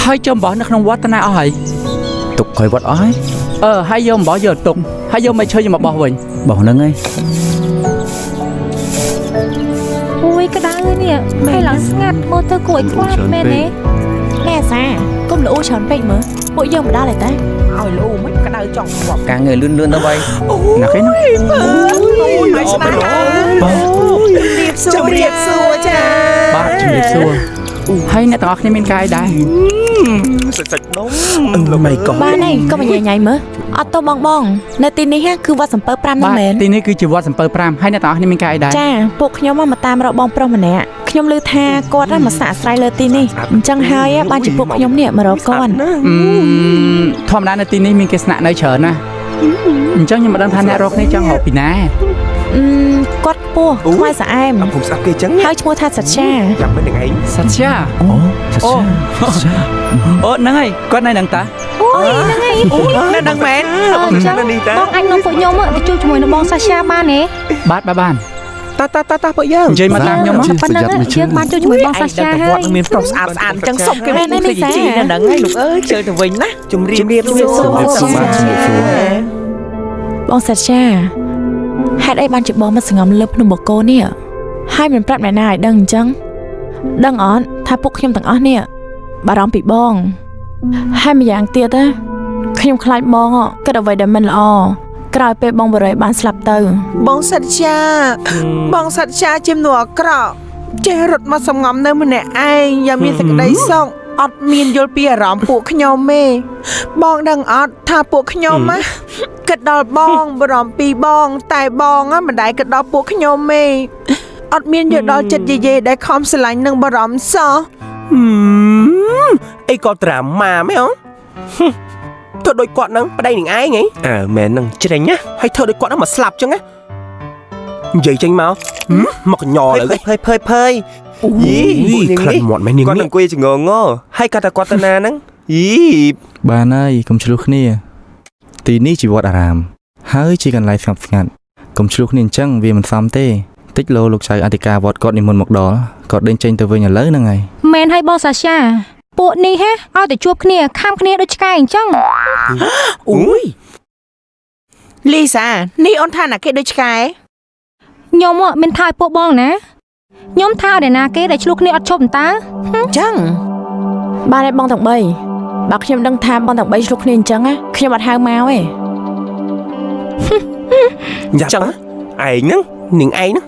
hơi chôm bỏ nó không quá ta nào hỏi tục hơi vót ói hai vô bỏ giờ tục hai vô mày chơi nhưng mà bỏ mình bỏ nâng ấy ui cái đá nè hay là ngặt mô tơ củi quá mẹ nè nè xa công lũ tròn bệnh mà mỗi giờ mà đa lại ta hỏi lũ mấy cái đá trong vòng cả người lươn lươn đâu vậy là cái nó điệp xua cha ba điệp xua hay nè tao này mình cài đai sạch đúng mày có ba này có mà nhảy nhảy mới auto bong bong nơi tin này ha cứ vào sầm pơ pramนั่น tinនេះគឺជាវត្តសំពើ5ហើយអ្នកទាំងអស់នេះមានកាយដែរចាពួកខ្ញុំមកតាមរកបងប្រុសម្នាក់ខ្ញុំឮថាគាត់មកសាកស្រាយលើទីនេះអញ្ចឹងហើយបានជាពួកខ្ញុំនេះមករកគាត់ធម្មតានៅទីនេះមានគេស្នាក់នៅច្រើនណាស់អញ្ចឹងខ្ញុំមិនដឹងថាអ្នករកនេះចង់រកពីណាគាត់ពោះខ្វាយស្អែមខ្ញុំស្អាប់គេអញ្ចឹងហើយឈ្មោះថាសច្ចាយ៉ាងមិនហ្នឹងឯងសច្ចាអូហ្នឹងហើយគាត់នៅនឹងតាអូយហ្នឹងហើយនៅនឹងមែនអញ្ចឹងបងអាចនាំពួកខ្ញុំទៅជួបជាមួយនឹងបងសាជាបានទេបានតាពួកយើងនិយាយមកតាមខ្ញុំមកប៉ុណ្ណឹងយើងបានជួបជាមួយបងសាជាហើយវត្តនឹងមានប្រុសស្អាតអញ្ចឹងសុំគេមានទីជីនៅហ្នឹងហើយលោកអើយជើទៅវិញណាជំរាបសួរបងសាជាហេតុអីបានជាបងមកសងំលើភ្នំបកោនេះហើយមិនប្រាប់អ្នកណាឲ្យដឹងអញ្ចឹងដឹងអត់ថាពួកខ្ញុំទាំងអស់នេះបារម្ភពីបងហើយម្យ៉ាងទៀតណាខ្ញុំខ្លាចបងគិតអ្វីដែលមិនល្អក្រោយពេលបងបរិយបានស្លាប់ទៅបងសច្ចាជំនួសអាក្រក់ចេះរត់មកសំងំនៅម្នាក់ឯងយ៉ាងមានសេចក្តីសុខអត់មានយល់ពីអារម្មណ៍ពួកខ្ញុំទេបងដឹងអត់ថាពួកខ្ញុំណាគិតដល់បងបារម្ភពីបងតែបងមិនដែលគិតដល់ពួកខ្ញុំទេអត់មានយល់ដល់ចិត្តយាយដែលខំស្រឡាញ់នឹងបារម្ភសោះអីក៏ត្រាម៉ាមែនអធ្វើដូចគាត់នឹងប្តីនឹងឯងហីមែននឹងជ្រេញណាហើយធ្វើដូចគាត់នឹងមកស្លាប់ចឹងណានិយាយចេញមកកញ្ញោលើភ័យយីខ្លាចមាត់មែននាងគាត់អង្គុយចងងហើយគាត់តែគាត់ទៅណាហ្នឹងយីបានហើយកុំឆ្លោះគ្នាទីនេះជាវត្តអារាមហើយជាកន្លែងស្ងប់ស្ងាត់កុំឆ្លោះគ្នាអញ្ចឹងវាមិនសមទេតិចលោកចៅអធិការវត្តគាត់និមន្តមកដល់គាត់ដេញចេញទៅវិញឥឡូវហ្នឹងហើយមែនហើយបងសាជាពួកនេះហេឲ្យតែជួបគ្នាខំគ្នាដូចឆ្កែអញ្ចឹងអូយលីសានេះអូនថាណាគេដូចឆ្កែខ្ញុំមិនថាឲ្យពួកបងណាខ្ញុំថាឲ្យណាគេដែលឆ្លោះគ្នាអត់ជប់តាអញ្ចឹងបានឲ្យបងទាំង3បើខ្ញុំដឹងថាបងទាំង3ឆ្លោះគ្នាអញ្ចឹងខ្ញុំអត់ហៅមកទេអញ្ចឹងឯងហ្នឹងនាងឯងហ្នឹង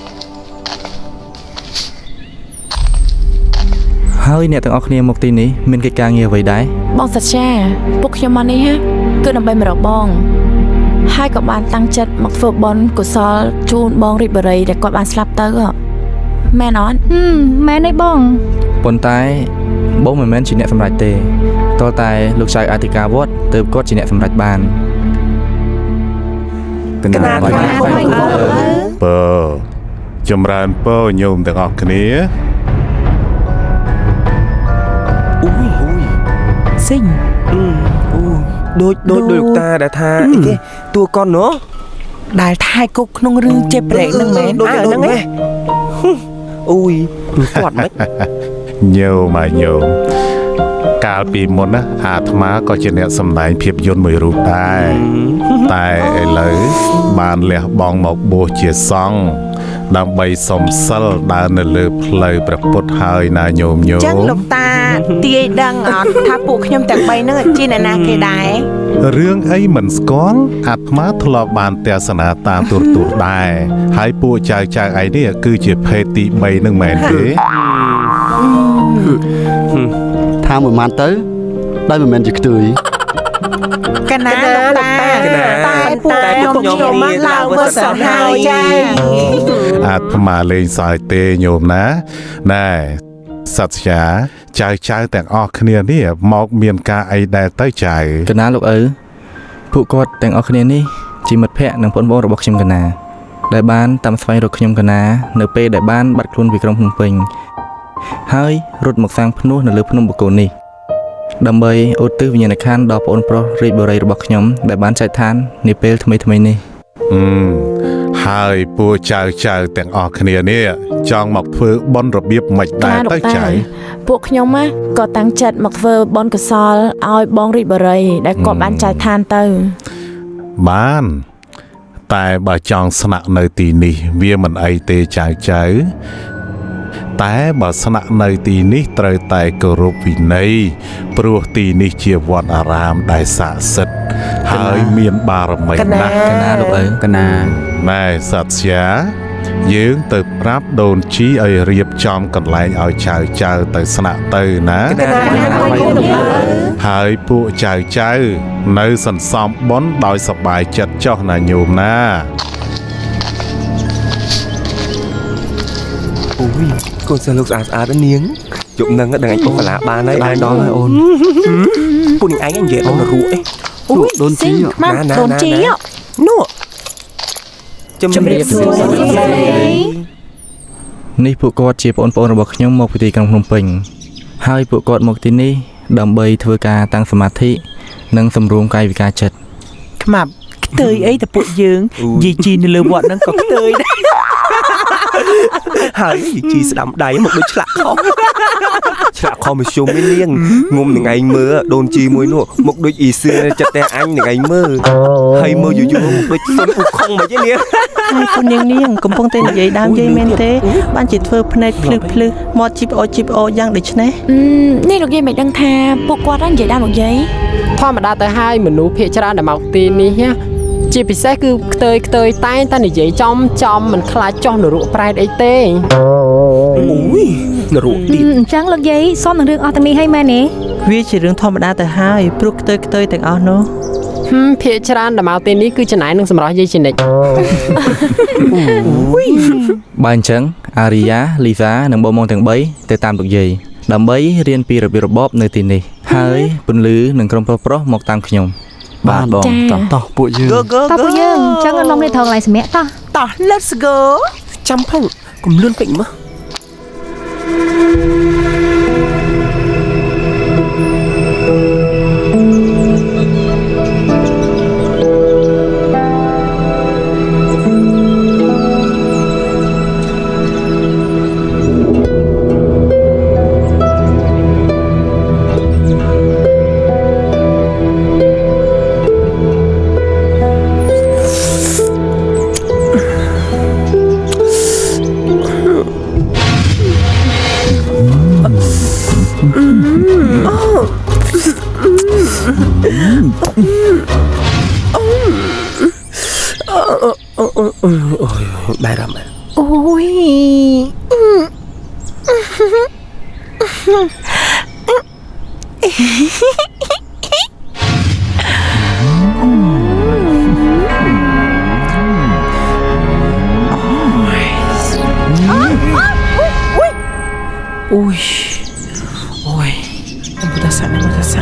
ហើយអ្នកទាំងអស់គ្នាមកទីនេះមានកិច្ចការងារអ្វីដែរបងសច្ចាពួកខ្ញុំមកនេះគឺដើម្បីមករកបងហើយក៏បានតាំងចិត្តមកធ្វើបុណ្យកុសលជូនបងរីកបរិយដែលគាត់បានស្លាប់ទៅមែនអត់មែនទេបងប៉ុន្តែបងមិនមែនជាអ្នកសម្រេចទេតើតែលោកចៅអធិការវត្តទើបគាត់ជាអ្នកសម្រេចបានកណាបាយបើចម្រើនពរញោមទាំងអស់គ្នាសិញដូចលោកតាដែលថាអីគេតួកនដែលថែគុកក្នុងរឿងចេះប្រេកនឹងមែនហ្នឹងឯងអូយគាត់មិនញោមកាលពីមុនណាអាត្មាក៏ជាអ្នកសម្ដែងភាពយន្តមួយរូបដែរតែឥឡូវបានលះបង់មកបួសជាសង្ឃដើម្បីសុំសិលដើរនៅលើផ្លូវព្រះពុទ្ធហើយណាញោមចឹងលោកតាទាយដឹងអត់ថាពួកខ្ញុំទាំង3ហ្នឹងជាអ្នកណាគេដែររឿងអីមិនស្គាល់អាត្មាធ្លាប់បានទស្សនាតាមទូរទស្សន៍ដែរហើយពួកចៅឯនេះគឺជាភេទទី3នឹងមែនទេថាមួយម៉ានទៅដោយមិនមែនជាខ្ទួយកណាលោកតាតែពួកខ្ញុំមកឡើងមើលសិនហើយចាអាត្មាលេងសើចទេញោមណាណែសត្យាចៅទាំងអស់គ្នានេះមកមានការអីដែរទៅចៅកណាលោកឪពួកគាត់ទាំងអស់គ្នានេះជាមិត្តភ័ក្តិនិងបងប្អូនរបស់ខ្ញុំកណាដែលបានតាមស្វែងរកខ្ញុំកណានៅពេលដែលបានបាត់ខ្លួនពីក្រុងភ្នំពេញហើយរត់មកសាងភ្នោះនៅលើភ្នំបកូននេះដើម្បីឧទ្ទិសវិញ្ញាណក្ខន្ធដល់ប្អូនប្រុសរាជបុរីរបស់ខ្ញុំដែលបានចែកឋាននាពេលថ្មីនេះហើយពួកចៅទាំងអស់គ្នានេះចង់មកធ្វើបន់របៀបមិនដែរទៅចៅពួកខ្ញុំក៏តាំងចិត្តមកធ្វើបន់កសលឲ្យបងរីកបរិយដែលគាត់បានចែកឋានទៅបានតែបើចង់ស្នាក់នៅទីនេះវាមិនអីទេចៅតែបើស្នាក់នៅទីនេះត្រូវតែគោរពវិន័យព្រោះទីនេះជាវត្តអារាមដែលស័ក្តិសិទ្ធិហើយមានបារមីណាស់កណាលោកអើកណាណែសត្យា យើងទៅប្រាប់ដូនជីឲ្យរៀបចំកន្លែងឲ្យចៅទៅស្នាក់ទៅណាហើយពួកចៅនៅសន្សំបុណ្យដោយសប្បាយចិត្តចុះណាញោមណាអូយកូនសិស្សលោកស្អាតនាងជប់នឹងដឹងអញបុកកលាបានហើយបានដល់ហើយអូនពួកនឹងឯងនិយាយដល់រੂអីដូនជីដូនជីនោះជំរាបសួរនេះពួកគាត់ជាបងប្អូនរបស់ខ្ញុំមកពីទីក្រុងភ្នំពេញហើយពួកគាត់មកទីនេះដើម្បីធ្វើការតាំងសមាធិនិងសម្រួលកាយវិការចិត្តខ្មាប់ខ្ទើយអីតែពួកយើងយីជីនៅលើវត្តហ្នឹងក៏ខ្ទើយដែរហើយជីស្ដាំដៃមកដូចឆ្លាក់ខុសឆ្លាក់ខុសមកជុំឯនាងងុំនឹងឯងមើលដូនជីមួយនោះមកដូចអ៊ីសឿនចិត្តតែអញនឹងឯងមើលហើយមើលយូរៗដូចសុនអ៊ូខុងមិនទេនាងហើយពួកនាងកំពុងតែនិយាយដើមយាយមែនទេបានជាធ្វើភ្នែកភ្លឺមកជីបអូយ៉ាងដូចនេះនេះលោកយាយមិនដឹងថាពួកគាត់និយាយដើមលោកយាយធម្មតាទៅហើយមនុស្សភាគច្រើនដែលមកទីនេះជាពិសេសគឺខ្ទើយតែងតែនិយាយចំមិនខ្លាចចោះនរកប្រែតអីទេអូយនរកទៀតអញ្ចឹងលោកយាយសុំនឹងរឿងអស់ទាំងនេះហើយមែនទេវាជារឿងធម្មតាទៅហើយព្រោះខ្ទើយទាំងអស់នោះភាគច្រើនដែលមកទីនេះគឺចំណាយនឹងសម្រាប់យាយជានិច្ចបើអញ្ចឹងអារីយ៉ាលីសានិងបងទាំង3ទៅតាមលោកយាយដើម្បីរៀនពីរបៀបរបបនៅទីនេះហើយពន្លឺនឹងក្រុមប្រុសមកតាមខ្ញុំបាទបងតោះពួកយើងតោះពួកយើងអញ្ចឹងនាំនេះថងកន្លែងសម្រាប់តោះ let's go ចាំផងកុំលឿនពេកមក Bài rầm à. Ôi. Ui. Ôi. Em buta sana.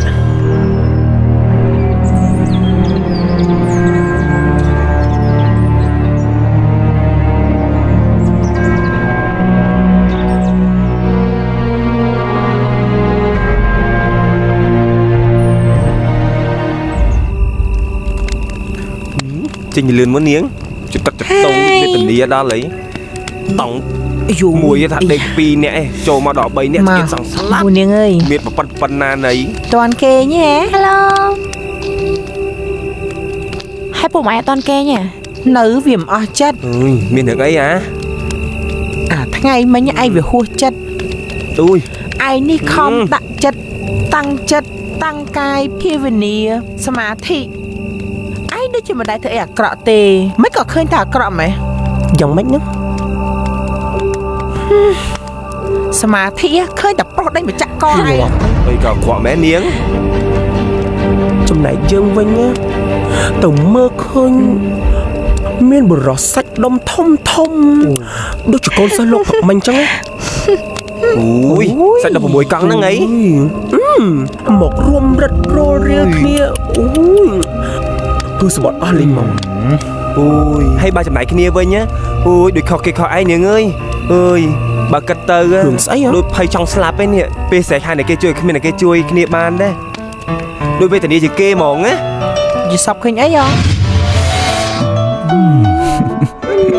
Trình lươn muốn niếng chụp tật tông để tận đi đó lấy tổng mùi thật đẹp pi nè cho mà đỏ bay nè mà sẵn sẵn Mùi niếng ơi miệt mà phần nà này toàn kê nhé hello hai bộ máy toàn kê nha nữ viêm o chất miền được ấy à tháng ngày mấy ai về hua chất tôi ai ni không tăng cai phía về nè mà thị ai đưa cho mà đại thể à cọ tê mấy cọ khơi thả cọ mày dòng mấy nữa mà thị khơi tập pro đây mà chắc con ai bây giờ quả mẹ niếng trong này dương vinh á tổng mơ khơi miên bờ rọ sách đông thông đôi chỉ con sao lộc mình chăng ấy ui sách đông mùi căng nó ấy một rùm rật rô ria kia ui cứ sợ bọn linh mong ui hay ba chậm lại kia với nhá ui đôi khó ai niếng ơi ơi bà cắt tơ đôi phay trong slap ấy nè pe sẽ hai này kia chui khi này kia chui kia ban đấy đôi bây giờ đi chỉ kê mỏng á gì sọc khinh ấy không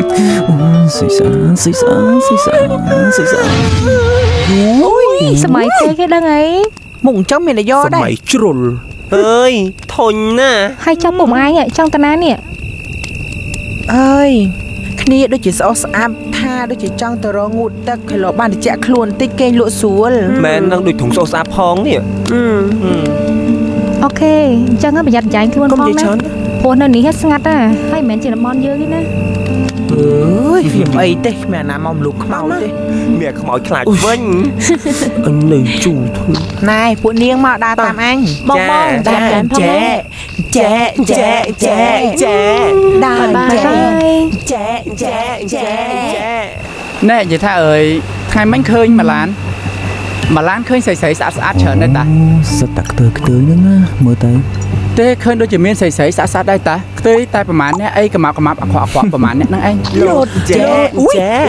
สมัยเคยแค่ดังไงមុងចឹងមានតែយកដែរសម័យជ្រុលអើយធុញណាស់ហើយចង់ពុំអាយចង់តាណានេះអើយគ្នាដូចជាស្អុះស្អាប់ថាដូចជាចង់ទៅរងងូតទឹកហើយលោកបានតិចខ្លួនតិចគេងលក់ស្រួលមែននឹងដូចធុងស្អុះស្អាប់ផងនេះអូខេអញ្ចឹងប្រយ័ត្នចាញ់ខ្លួនផងណាព្រោះនៅនេះស្ងាត់ណាហើយមិនមែនជាតំបន់យើងទេណាអើយវាអីទេគ្មានណាមកមលូកខ្មោចទេមានខ្មោចខ្លាចវិញអញនៅជូរធុញណែពួកនាងមកដើរតាមអញបងតាមផងចែចែចែចែចែដើរចែចែចែណែនិយាយថាអើយថ្ងៃមិញឃើញម៉ាឡានឃើញស្រីស្អាតច្រើនដែរតាសិតតែខ្ទើហ្នឹងណាមើលទៅទេឃើញដូចជាមានស្រីស្អាតដែរតាខ្ទេតែប្រហែលអ្នកអីកំាប់អខ្វក់ប្រហែលអ្នកហ្នឹងឯងលោតចែចែ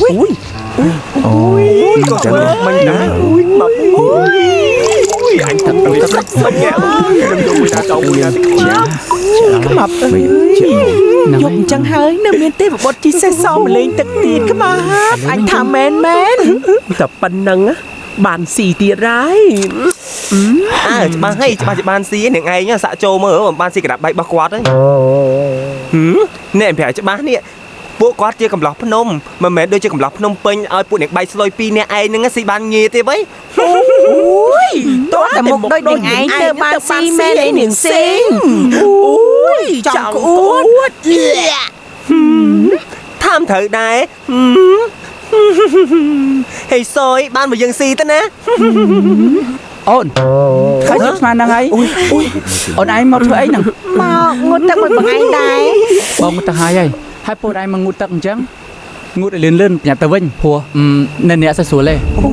ក៏ចាំមិនណាមកអញទឹកសាច់ញ៉ាំខ្ញុំយកមួយតាចោលមួយតាទៅខ្មាប់យប់អញ្ចឹងហើយនៅមានទេវបុត្រជីសេះសមលេងទឹកទៀតខ្មាប់អញថាមែនតែប៉ុណ្ណឹងបានស៊ីទៀតហើយច្បាស់ហើយច្បាស់ជាបានស៊ីនឹងឯងសាក់ចូលមើលមិនបានស៊ីក្តាប់បែករបស់គាត់ទេនេះប្រាប់ច្បាស់នេះពួកគាត់ជាកំឡោះភ្នំមិនមែនដូចជាកំឡោះភ្នំពេញឲ្យពួកអ្នកបែកស្លុយពីរអ្នកឯងហ្នឹងស៊ីបានងាយទេវិញអូយតោះតែមុខដូចនាងឯងទៅបានស៊ីមែនឯនាងស៊ីអូយចង់ក្អួតថាមត្រូវដែរហេសយបានមកយើងស៊ីទៅណាអូនឃើញស្មានហ្នឹងហើយអូនឯងមកធ្វើអីហ្នឹងមកងូតទឹកមួយបងឯងដែរបងមកទៅហើយពួកឯងមកងូតទឹកអញ្ចឹងងូតឲ្យលឿនប្រញាប់ទៅវិញព្រោះនៅអ្នកស្រួលទេ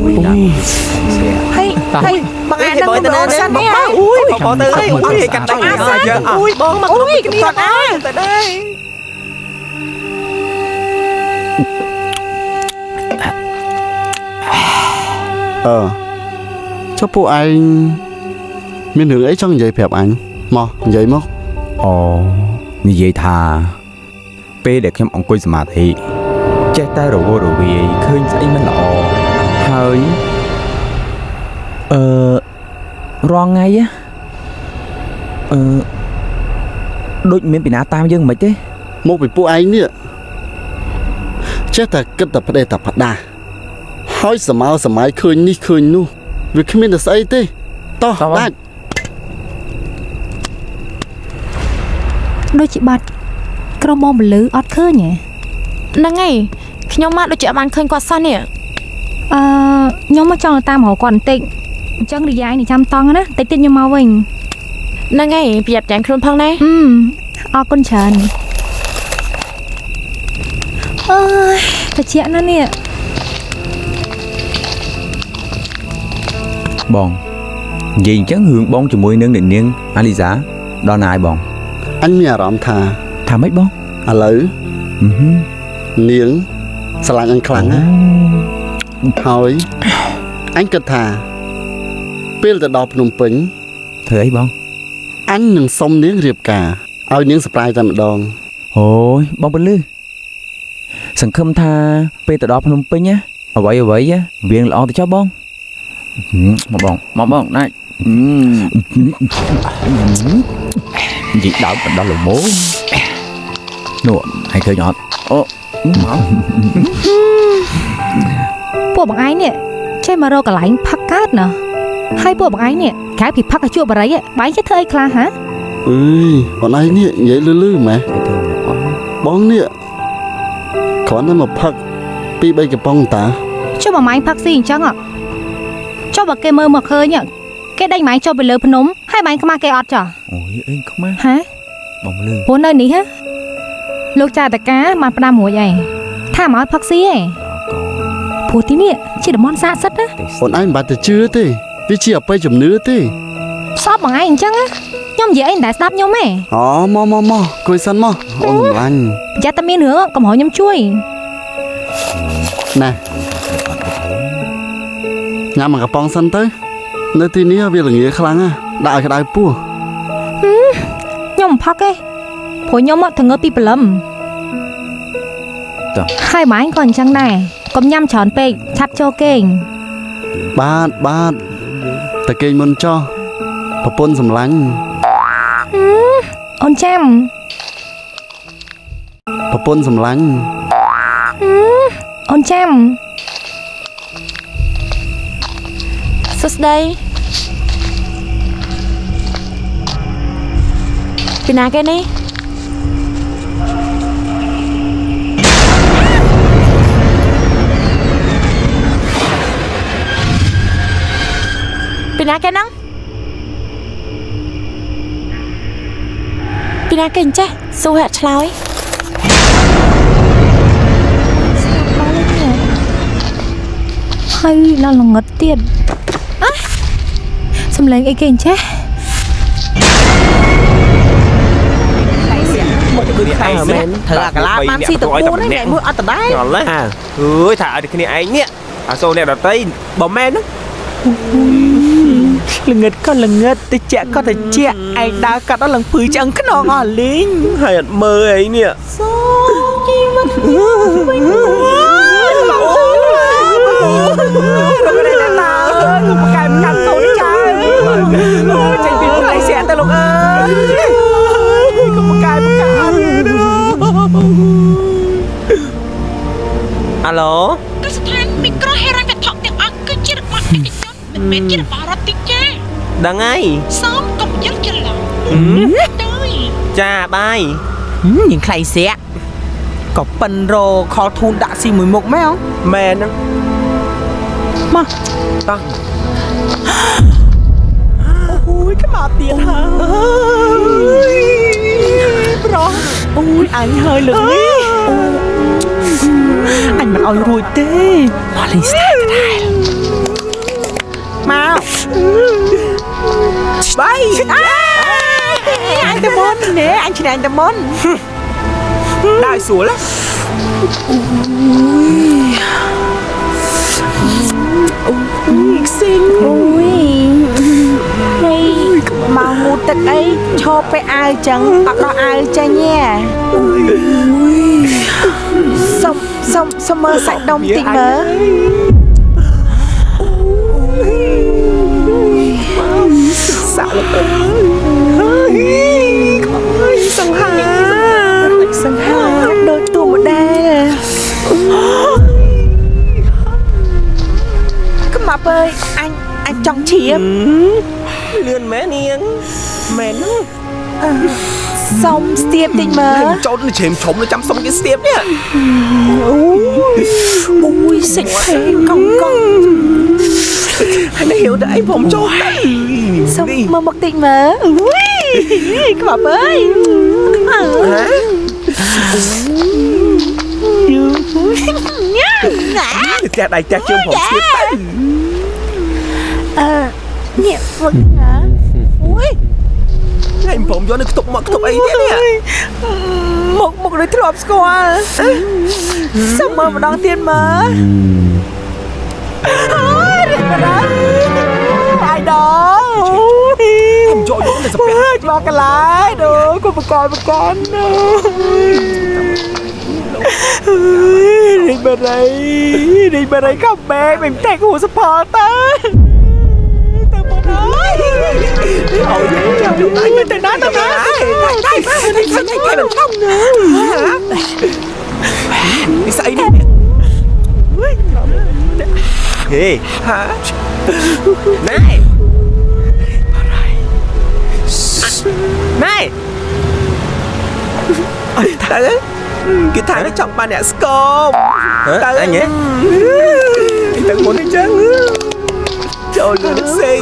ហើយបងឯងនឹងទៅសិននេះអូយបងទៅហើយអូយកាត់ដៃអូយបងមកគ្នាគាត់ដែរទៅដែរចុះពួកឯងមានរឿងអីចង់និយាយប្រាប់អញមកនិយាយមកអូនិយាយថាពេលដែលខ្ញុំអង្គុយសមាធិចេះតែរវល់រវាយឃើញស្អីមិនល្អហើយរងថ្ងៃដូចមានពីណាតាមយើងមិនទេមកពីពួកឯងនេះចេះតែគិតតែផ្ដេសតែផ្ដាស់ហើយសម័យឃើញនេះឃើញនោះវាគ្មានតែស្អីទេតោះដាច់ដូចជាបាត់ក្រុមបងពលឺអត់ឃើញហ៎ហ្នឹងហើយខ្ញុំមកដូចជាបានឃើញគាត់សោះនេះខ្ញុំមកចង់តាមរកគាត់បន្តិចអញ្ចឹងរីយ៉ៃនេះចាំតង់ណាតិចខ្ញុំមកវិញហ្នឹងហើយប្រយ័ត្នទាំងខ្លួនផងណាអរគុណច្រើនអើយត្រជាក់ណាស់នេះបងនិយាយអញ្ចឹងរឿងបងជាមួយនឹងអ្នកនាងអាលីសាដល់ណាហើយបងអញមានអារម្មណ៍ថាម៉េចបងឥឡូវនាងស្រឡាញ់អញខ្លាំងណាស់ហើយអញគិតថាពេលទៅដល់ភ្នំពេញធ្វើអីបងអញនឹងសុំនាងរៀបការឲ្យនាងsurpriseតែម្ដងអូយបងពលឺសង្ឃឹមថាពេលទៅដល់ភ្នំពេញណាអ្វីវាល្អទៅចុះបងមកបងណាច់និយាយដើមបណ្ដោះលមោនោះហើយឃើញអត់អូមកពួកបងឯងនេះចេះមករកកន្លែងផឹកកើតណាហើយពួកបងឯងនេះក្រៅពីផឹកឲ្យជួបបរិយបងចេះធ្វើអីខ្លះហ៎អើយបងឯងនេះនិយាយលឺម៉េះបងនេះគ្រាន់តែមកផឹក2-3កំប៉ុងតាចុះបងឯងផឹកស៊ីអញ្ចឹងចុះបើគេមើលមកឃើញគេដេញម៉ែចុះទៅលើភ្នំហើយម៉ែខ្មាស់គេអត់ចោះអូយអេខ្មាស់ហ៎បងលឺព្រោះនៅនេះលោកចាតកាបានផ្ដាំរួចហើយថាមកឲ្យផឹកស៊ីឯងព្រោះទីនេះជាតំបន់ស័ក្តិសិទ្ធិណាបងឯងមិនបាច់ទៅជឿទេវាជាអបិយជំនឿទេសពបងឯងអញ្ចឹងខ្ញុំនិយាយអីមិនដែលស្ដាប់ខ្ញុំទេអូមកគួយសិនមកអូនសម្លាញ់ប្រយ័ត្នតែមានរឿងកុំឲ្យខ្ញុំជួយណែញ៉ាំមកកំប៉ុងសិនទៅនៅទីនេះវាល្ងាខ្លាំងណាស់ដាក់ឲ្យក្តៅពោះខ្ញុំមិនផឹកទេព្រោះខ្ញុំមកទៅងើពីព្រលឹមតោះហើយបងឯងក៏អញ្ចឹងដែរកុំញ៉ាំច្រើនពេកឆាប់ចូលគេងបាទតែគេងមុនចោះប្រពន្ធសម្លាញ់អូនចាំប្រពន្ធសម្លាញ់អូនចាំសួស្ដីពីណាគេនេះពីណាគេហ្នឹងពីណាគេអញ្ចេះសួរហាក់ឆ្លើយហើយដល់ល្ងឹតទៀតសំឡេងអីគេអញ្ចេះមកគឺខ្លាំងមែនធ្វើអាកាឡាបានស៊ីតពូនេះអ្នកមួយអត់ដដែលអល់ហ่าអើយថាឲ្យតែគ្នាឯងនេះអាសូអ្នកដតីបើមែនហ្នឹងល្ងឹតក៏ល្ងឹតតិចក៏តិចឯងដើរកាត់ដល់ឡើងពឺឆ្អឹងខ្នងអស់លេងហើយអត់មើលអីនេះសូជីវិតវិញរកនេះតាកុំកែកាន់កូនចៅចេញពីផ្លៃស្រាទៅលោកអើយកុំកែកាន់អាឡូគឺស្ថានមីក្រូហេរ៉ាញ់វត្ថុទាំងអស់គឺជារបស់ឯកជនមិនមែនជារបស់រដ្ឋទេចាដឹងហើយសូមកុំយល់ច្រឡំទៅចាបាយញ៉ឹងខ្លៃស្រាក់ក៏ប៉ិនរខលធូនដាក់ស៊ីមួយមុខមែនមែនហ្នឹងមកតោះអូយខ្មៅទៀតហើយប្រុសអូយអញហើយលើកនេះអញមិនអោយរួចទេមកលេងស្តាយដែរមកបាយអញទៅមុនណែអញឆ្នែងទៅមុនได้สวยแล้วស៊ីងអូយហើយមកងូតទឹកអីឈប់ไปអាវចឹងអត់ដោះអាវចាញ់សុំមើលសាច់ដុំតិចមើលសាក់លោកអើយសង្ហាដូចតួម៉ូដែលកំមកអើយអញចង់ឈៀបលឿនមែននាងមែនហ្នឹងសុំស្ទាបតិចមើលចូលទៅជ្រាមឈុំទៅចាំសុំគេស្ទាបនេះអូយសិចភេកង់ហើយនេះហៅទៅអីผมចូលទៅសុំមើលមកតិចមើលអូយខ្វាប់អើយតែដៃចាស់ជើងผมស្ទាបទៅនេះមកណាអូយថ្ងៃผมយកនៅខ្ទប់មកខ្ទប់អីទៀតនេះមកដូចធ្លាប់ស្គាល់សុំមើលម្ដងទៀតមើលអើយរៀបរយអាយដល់ខ្ញុំយកទៅស្ពាក់មកកន្លែងដូចគូបកលរីបរៃកំបែកមិនតែគូសផលទៅមកហើយអូយចាំយកទៅណាទៅណាតែមិនឆុងនេះស្អីនេះហេហាណែទៅគេថាចង់បានអ្នកស្គមទៅអញទៅមុនអញ្ចឹងចូលទៅផ្សេង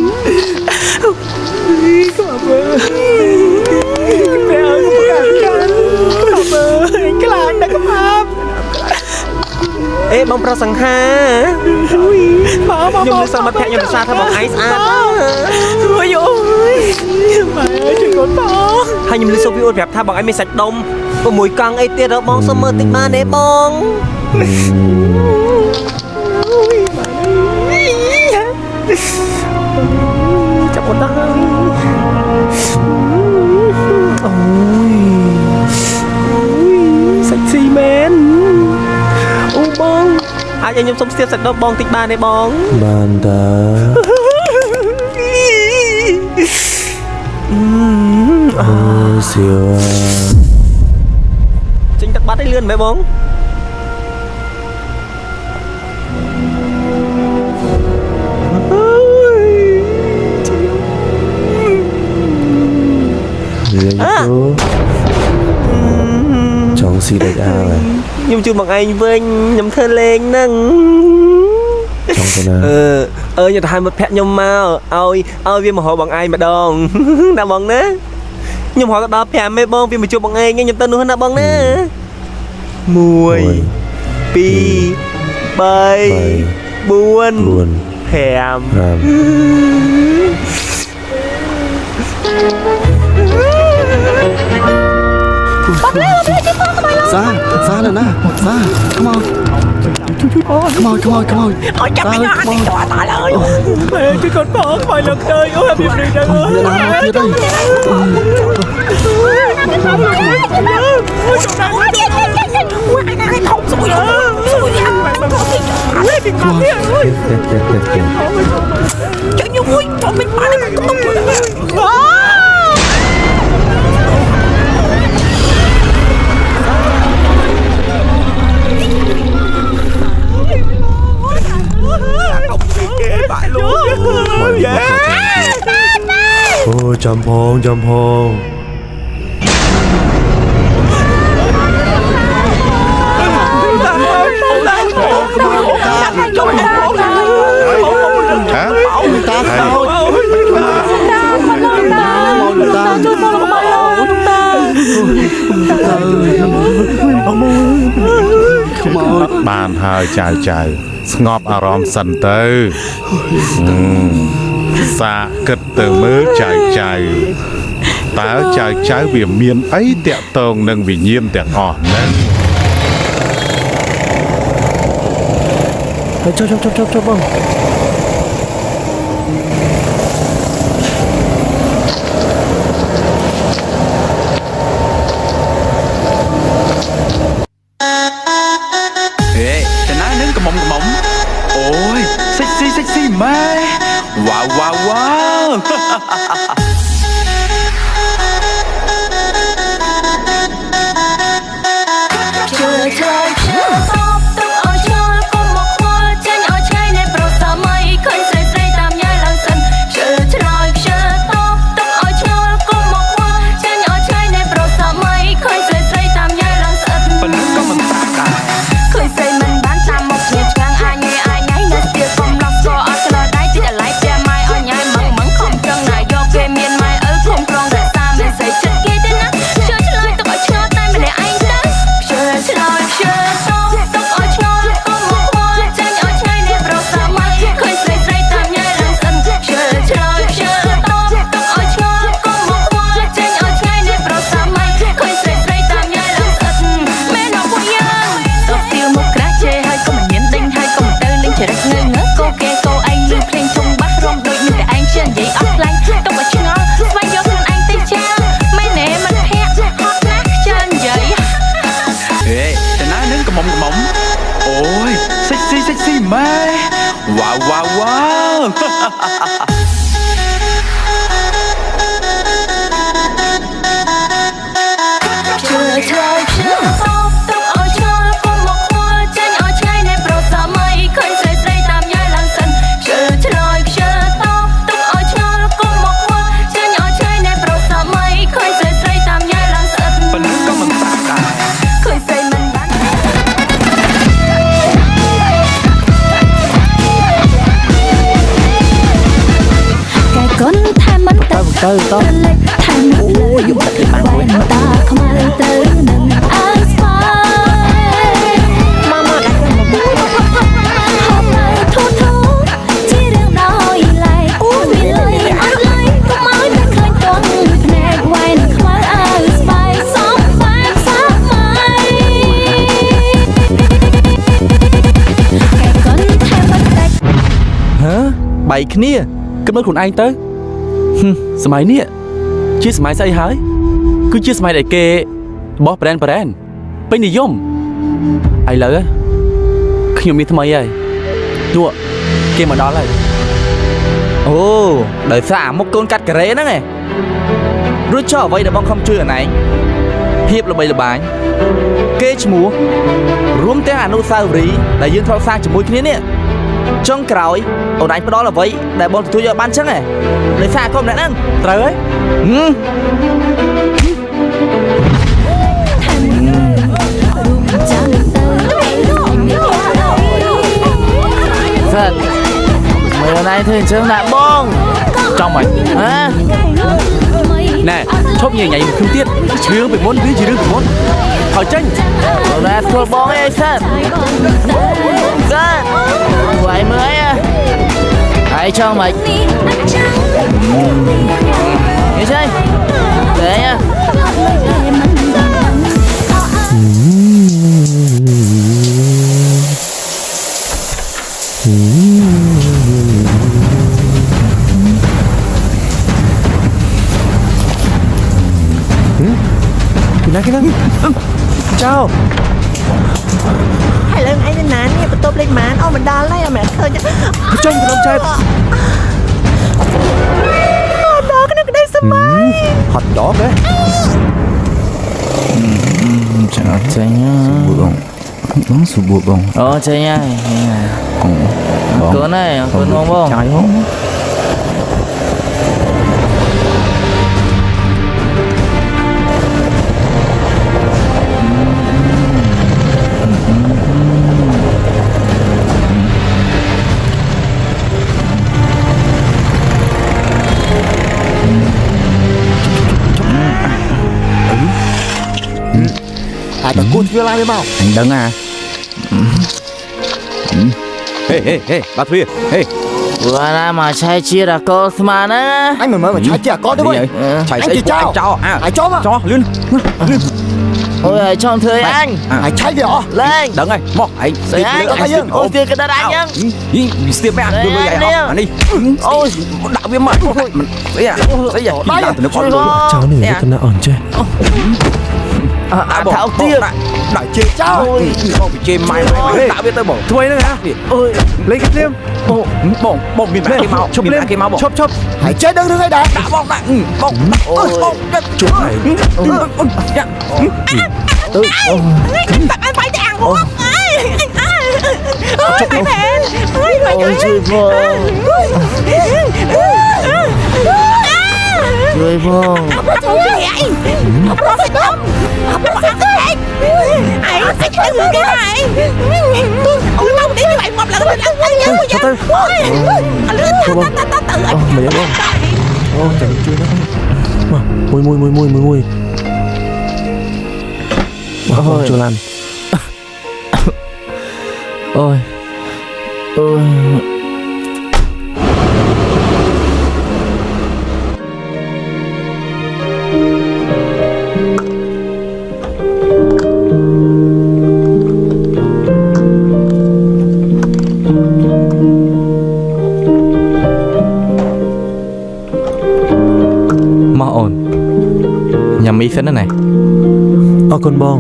ក៏មើលតែអើកាន់ក៏មើលខ្លាចតែកំអាប់អេបងប្រុសសង្ហាខ្ញុំលើសមត្ថៈខ្ញុំប្រសាថាបងឯងស្អាតអូយម៉ែជួយកូនបងហើយខ្ញុំលើសូវីអូនប្រាប់ថាបងឯងមានសាច់ដុំ6កង់អីទៀតបងសុំមើលតិចបានទេបងចាប់អត់ដល់អូយសាច់ស៊ីមែនអាចឲ្យខ្ញុំសុំស្ទាបសាច់ដុំបងតិចបានទេបងបានតាអូសៀវចេញទឹកបាត់ឲ្យលឿនមែនបងលេងទៅចង់ស៊ីដាច់អាវខ្ញុំជួយបងឯងវិញខ្ញុំធ្វើលេងហ្នឹងចង់ទៅណាខ្ញុំទៅហៅមិត្តភក្តិខ្ញុំមកឲ្យវាមកហៅបងឯងម្ដងណាបងណាខ្ញុំហៅដល់5មេបងវាមកជួបបងឯងខ្ញុំទៅនោះណាបងណា1 2 3 4 5 Sa nè nè, Sa, come on. Come on. Ôi chắc mày nói anh đỏ tả lời. Chứ con bỏ mày lần đời ôi em bị đi đâu ơi. Kia đây. Anh không xui rồi. Xui đi anh. Trời như vui, cho mình bán nó cũng tung rồi. Bại luôn. Ôi chầm phong Bàn hơi chào ngọp à rõm sần tư xa cất từ mớ chào táo chào vì miền ấy tẹo tông nâng vì nhiên tẹo ngọt nâng cho bông Ôi, sexy mai. Wow. Ôi, sexy mai. Wow. Từ to ôi dùng thật là bạn ta không ai tới nâng ai mama đã hôm nay thu chỉ riêng nói lại vì lời anh lấy có mới đã khơi con nè quay nè không ai spy sống bay sát mai cái con theo bất tách hả bảy kia cái mới còn anh tới สมัยนี้ชื่อสมัยใส่หายคือชื่อสมัยไหนเกบอสแบรนด์ไปนิยมไอ้เลยขខ្ញុំមានថ្មីហើយទោះគេមកដល់ហើយអូដោយសារអាមុខកូនកាត់ការ៉េហ្នឹងឯងរួចចោះអ្វីដែលបងខំជួយអាណែងភាពល្បីល្បាញគេឈ្មោះរួមទាំងអនុស្សាវរីយ៍ដែលយើងធ្លាប់សាងជាមួយគ្នានេះចុងក្រោយអូនឯងផ្ដល់អ្វីដែលបងទទួលយកបានចឹងឯងដោយសារកុំអ្នកហ្នឹងត្រូវហើយសិតមើលណៃធ្វើអញ្ចឹងដាក់បងចំហើយណែឈប់ញ៉ៃញ៉ៃមួយខ្ញុំទៀតរឿងពីមុនវាជារឿងពីមុនហើយចេញអូនឯងធ្វើបងអីសិតវាយមើលអីហើយចង់មិននេះចេញទេ cái đó chào hay là anh nên nán nha bắt top lên màn mình đo lấy mẹ khơi nhá trông cái đông trai đó cái nó đây sao mai hot đó đấy chạy nhá bóng sụp buộc bông chạy nhá cửa này cửa ngon bông chạy không Đã cút phía lại mau anh đứng à ê bà Thùy ê vừa ra mà chạy chia là cô mà nữa anh mới mà chạy chia có đúng không chạy anh cho anh cho mà cho lên ôi cho thưa anh anh chạy đi hả lên đứng này mọc anh ôi tiền cái ta đánh nhá tiền mẹ đưa người vậy hả anh đi ôi đạo viên mệt đấy à bây giờ làm từ nó con luôn cháu này cái nó ổn chưa thảo tiên đại chế cháu không bị chê mày tạo biết tôi bỏ thôi nữa hả ơi lấy cái liêm bông miền bắc mau chụp lên cái mau bông chụp hãy chết đừng đừng ấy đã bông chụp này anh phải đi ăn uống ơi mày thèm ôi chơi vô chơi vô nó phải không nó ăn cái ai sẽ cái người cái này ôi tao đi như vậy một lần mình ăn nhớ vậy mày nhớ không chẳng chưa đó mùi không chưa làm ôi nhầm ý phết này con bông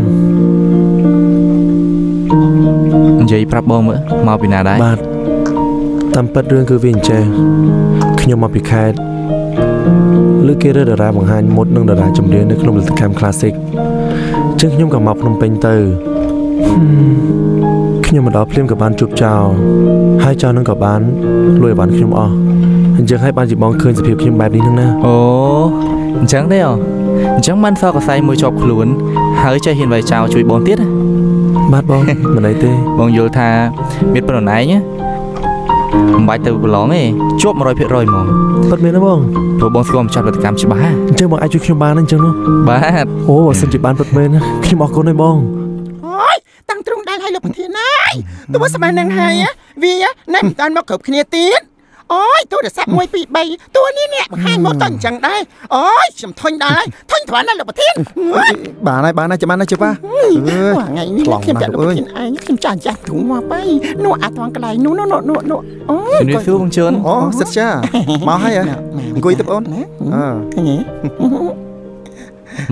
vậy prap bông nữa mau bị nào đấy bạn tâm bật rương cứ viên che khi nhau mau bị khai lưỡi kia rơi ra bằng hai một nâng ra chấm đến được không được cam classic chứ nhung cả mọc nông pin từ khi nhau mà đó phim cả ban chụp chào hai cho nâng cả bán lùi bán khi nhau chẳng hai ban chỉ bong khơi sẽ phim khi bài đi nâng na ồ chẳng đấy à chẳng man sao có say môi chọc luôn hỡi cho hiện vài chào chui bón tiết bát bong mà đấy tê bong vô tha biết bao nãy nhé bài từ lóng ấy chốt mà rồi mong bật miếng đó bong rồi bong xôm chặt vật cam chỉ bá chơi bong ai chui khi bán anh chẳng luôn bá ô xin chỉ bán bật miếng khi mà con này bong ôi tăng trung đang hay lục thiên này tôi muốn xem anh đang hay á vì á nay mình toàn mắc cướp kia tiến ôi tôi đã sắp môi bị bay tôi ní nè hai mốt tuần chẳng đây ôi chầm thôi đây thôi thoáng là lục thiên bà này chấm ăn này chưa ba ngày ní là kiếm trả lục thiên ai kiếm trả trả thủ hoa bay nụ à thoáng cái này nụ ôi đi phiêu bằng trơn ô sạch cha mau hay à coi tập ôn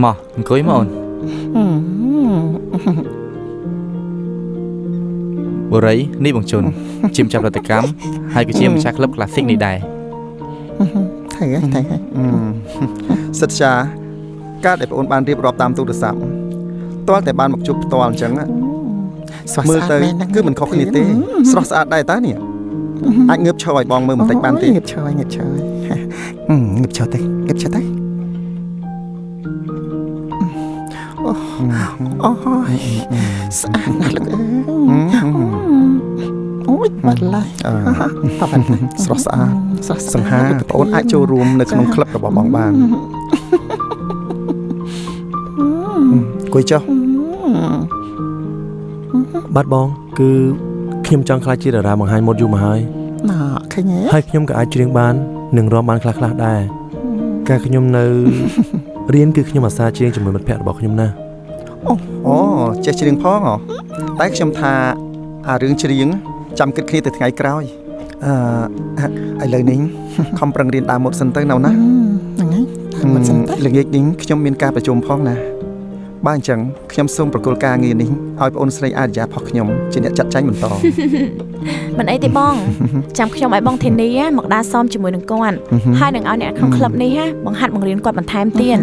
mà ôn បុរីនេះបងជុនជាម្ចាស់ផលិតកម្មហើយក៏ជាម្ចាស់ក្លឹប Classic នេះដែរថៃសិទ្ធិចាការដែលបងអូនបានរៀបរាប់តាមទូរស័ព្ទទាល់តែបានមកជួបផ្ទាល់អញ្ចឹងមើលទៅគឺមិនខុសគ្នាទេស្រស់ស្អាតដែរតានេះអាចងើបឈរឲ្យបងមើលបន្តិចបានទេងើបឈរទៅអូស្អាតណាស់លោកអូយបាត់ឡាយស្រស់ស្អាតសង្ហាបងអូនអាចចូលរួមនៅក្នុងក្លឹបរបស់បងបានគួយចុះបាត់បងគឺខ្ញុំចង់ខ្លាចជាតារាបង្ហាញម៉ូដយូរមកហើយណាឃើញហើយខ្ញុំក៏អាចច្រៀងបាននិងរាំបានខ្លះៗដែរការខ្ញុំនៅរៀនគឺខ្ញុំអាសាច្រៀងជាមួយមិត្តភ័ក្តិរបស់ខ្ញុំណាអូចេះច្រៀងផងតែខ្ញុំថាអារឿងច្រៀងចាំគិតគ្នាទៅថ្ងៃក្រោយឥឡូវនេះខំប្រឹងរៀនដើមមុតសិនទៅនៅណាហ្នឹងហើយល្ងាចនេះខ្ញុំមានការប្រជុំផងណាបើអញ្ចឹងខ្ញុំសូមប្រគល់ការងារនេះឲ្យបងអូនស្រីអារយាផុសខ្ញុំជាអ្នកចាត់ចែងបន្តមិនអីទេបងចាំខ្ញុំឲ្យបងធានីមកដើរសមជាមួយនឹងគាត់ហើយនឹងឲ្យអ្នកក្នុងក្លឹបនេះបង្ហាត់បង្រៀនគាត់បន្ថែមទៀត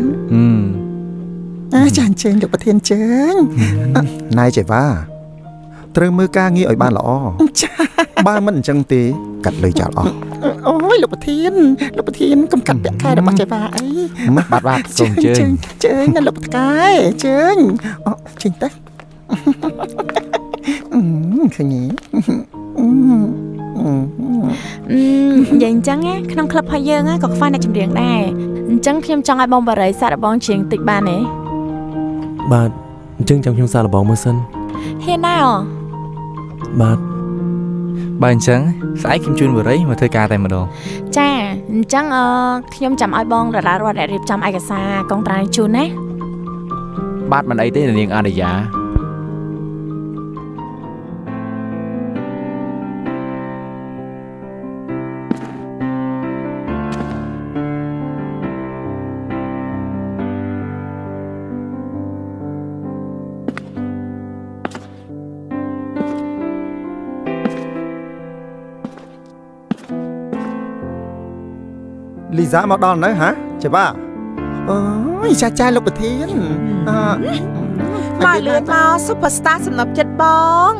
ចាអញ្ជើញលោកប្រធានជើញណៃចេវ៉ាត្រូវមើលការងារឲ្យបានល្អចាបើមិនអញ្ចឹងទេកាត់លុយចោលអស់អូយលោកប្រធានកុំកាត់ពាក់ខែរបស់ចេវ៉ាអីបាទសូមជើញណាលោកប្រកាយជើញអូជើញទៅឃើញនិយាយអញ្ចឹងក្នុងក្លឹបរបស់យើងក៏ខ្វះអ្នកចម្រៀងដែរអញ្ចឹងខ្ញុំចង់ឲ្យបងបារីសាកល្បងច្រៀងតិចបានទេបាទអញ្ចឹងចាំខ្ញុំសាកល្បងមើលសិនហ៊ានដែរបាទបើអញ្ចឹងស្អែកខ្ញុំជូនបរិយមកធ្វើការតែម្ដងចាអញ្ចឹងខ្ញុំចាំឲ្យបងតារារដ្ឋអ្នករៀបចំឯកសារកងត្រាជូនណាបាទមិនអីទេនាងអនុញ្ញាលីសាមកដល់នៅហ៎ចេះបាទអូយចាលោកប្រធានមកលឿនមក Superstar សំណប់ចិត្តបង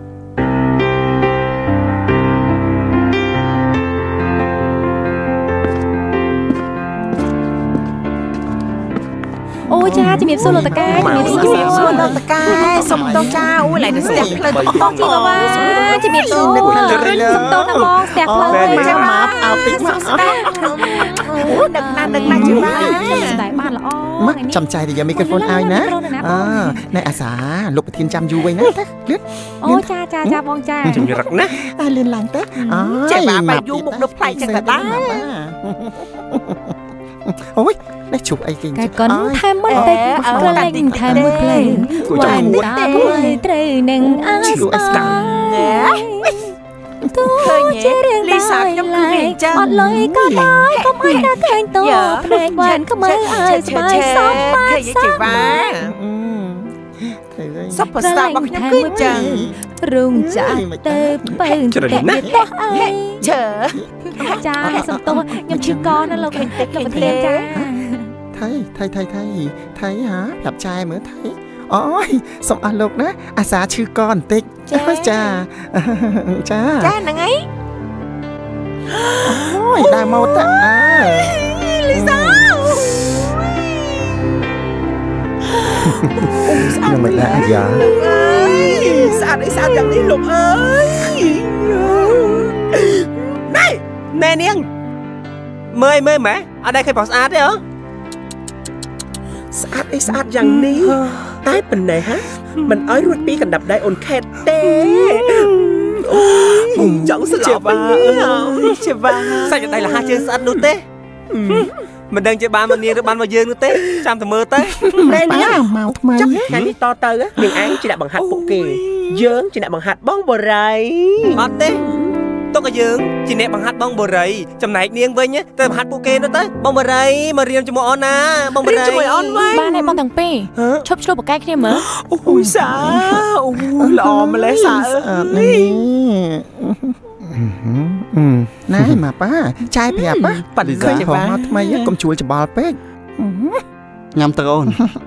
អូចាជំរាបសួរលោកតាកាជំរាបសួរលោកតាកាសុំតោះចាអូយឡើងទៅស្ទះផ្លូវទៅបងជីបាជំរាបសួរសុំតោះណាបងស្ទះផ្លូវចាំមកអោពីមកអូដឹកណាជីបាស្ដាយបានល្អមកចាំចាយទៅយកមីក្រូហ្វូនឲ្យណាណែអាសាលោកប្រធានចាំយូរវិញណាទៅលឿនអូចាបងចាជំរាបណាលឿនឡើងទៅចេះបាយូរមុខនៅផ្លែចឹងទៅដែរអូយនេះជប់អីគេកែកុនថែមមិនតិចក្រឡែងថែមមួយភ្លេងវ៉ាន់តាត្រូវនឹងអាស្តាទូជារឿងលីសាខ្ញុំគឺវាអញ្ចឹងអត់លុយក៏ដោយកុំឲ្យដល់ឃើញតភ្លេងវ៉ាន់ក៏មើលឲ្យស្បាយសមឃើញជីវ៉ាសុបស្តារបស់ខ្ញុំគឺអញ្ចឹងរងចាស់ទៅបើជ្រឹងណាស់អើយជើចាសុំទោសខ្ញុំឈឺកណាលោកប្រធានចាថៃហាប្រាប់ចែមើលថៃអូយសុំអស់លោកណាអាសាឈឺកបន្តិចចាហ្នឹងហើយអូយដើរមកតាលីសាខ្ញុំមិនដែរអាយ៉ាស្អាតយ៉ាងនេះលោកអើយណែនាងមើលម៉ែអត់ដែរឃើញបោះស្អាតទេហ៎ស្អាតយ៉ាងនេះតែប៉ុណ្ណេះមិនអោយរួចពីកណ្ដាប់ដៃអូនខេតទេអូយចង់ស្លាប់ជាបាសាច់ដៃលះជើងស្អិតនោះទេមិនដឹងជាបានមកនាងឬបានមកយើងនោះទេចាំតែមើលទៅណែនាងមកថ្មីថ្ងៃនេះតទៅនាងឯងជាអ្នកបង្ហាត់ពួកគេយើងជាអ្នកបង្ហាត់បងបរៃអត់ទេទុកឲ្យយើងជាអ្នកបង្ហាត់បងបរិយចំណែកនាងវិញទៅបង្ហាត់ពួកគេនោះទៅបងបរិយមករៀនជាមួយអូនណាបងបរិយជាមួយអូនវិញបានហើយបងទាំងពីរឈប់ឆ្លោះបកែកគ្នាមើលអូយសាអូយល្អម្លេះសានេះណែមកប៉ាចាយប្រាប់ប៉ាបដិសេធផងមកថ្មីកុំជួលច្បល់ពេកញ៉ាំទៅអូន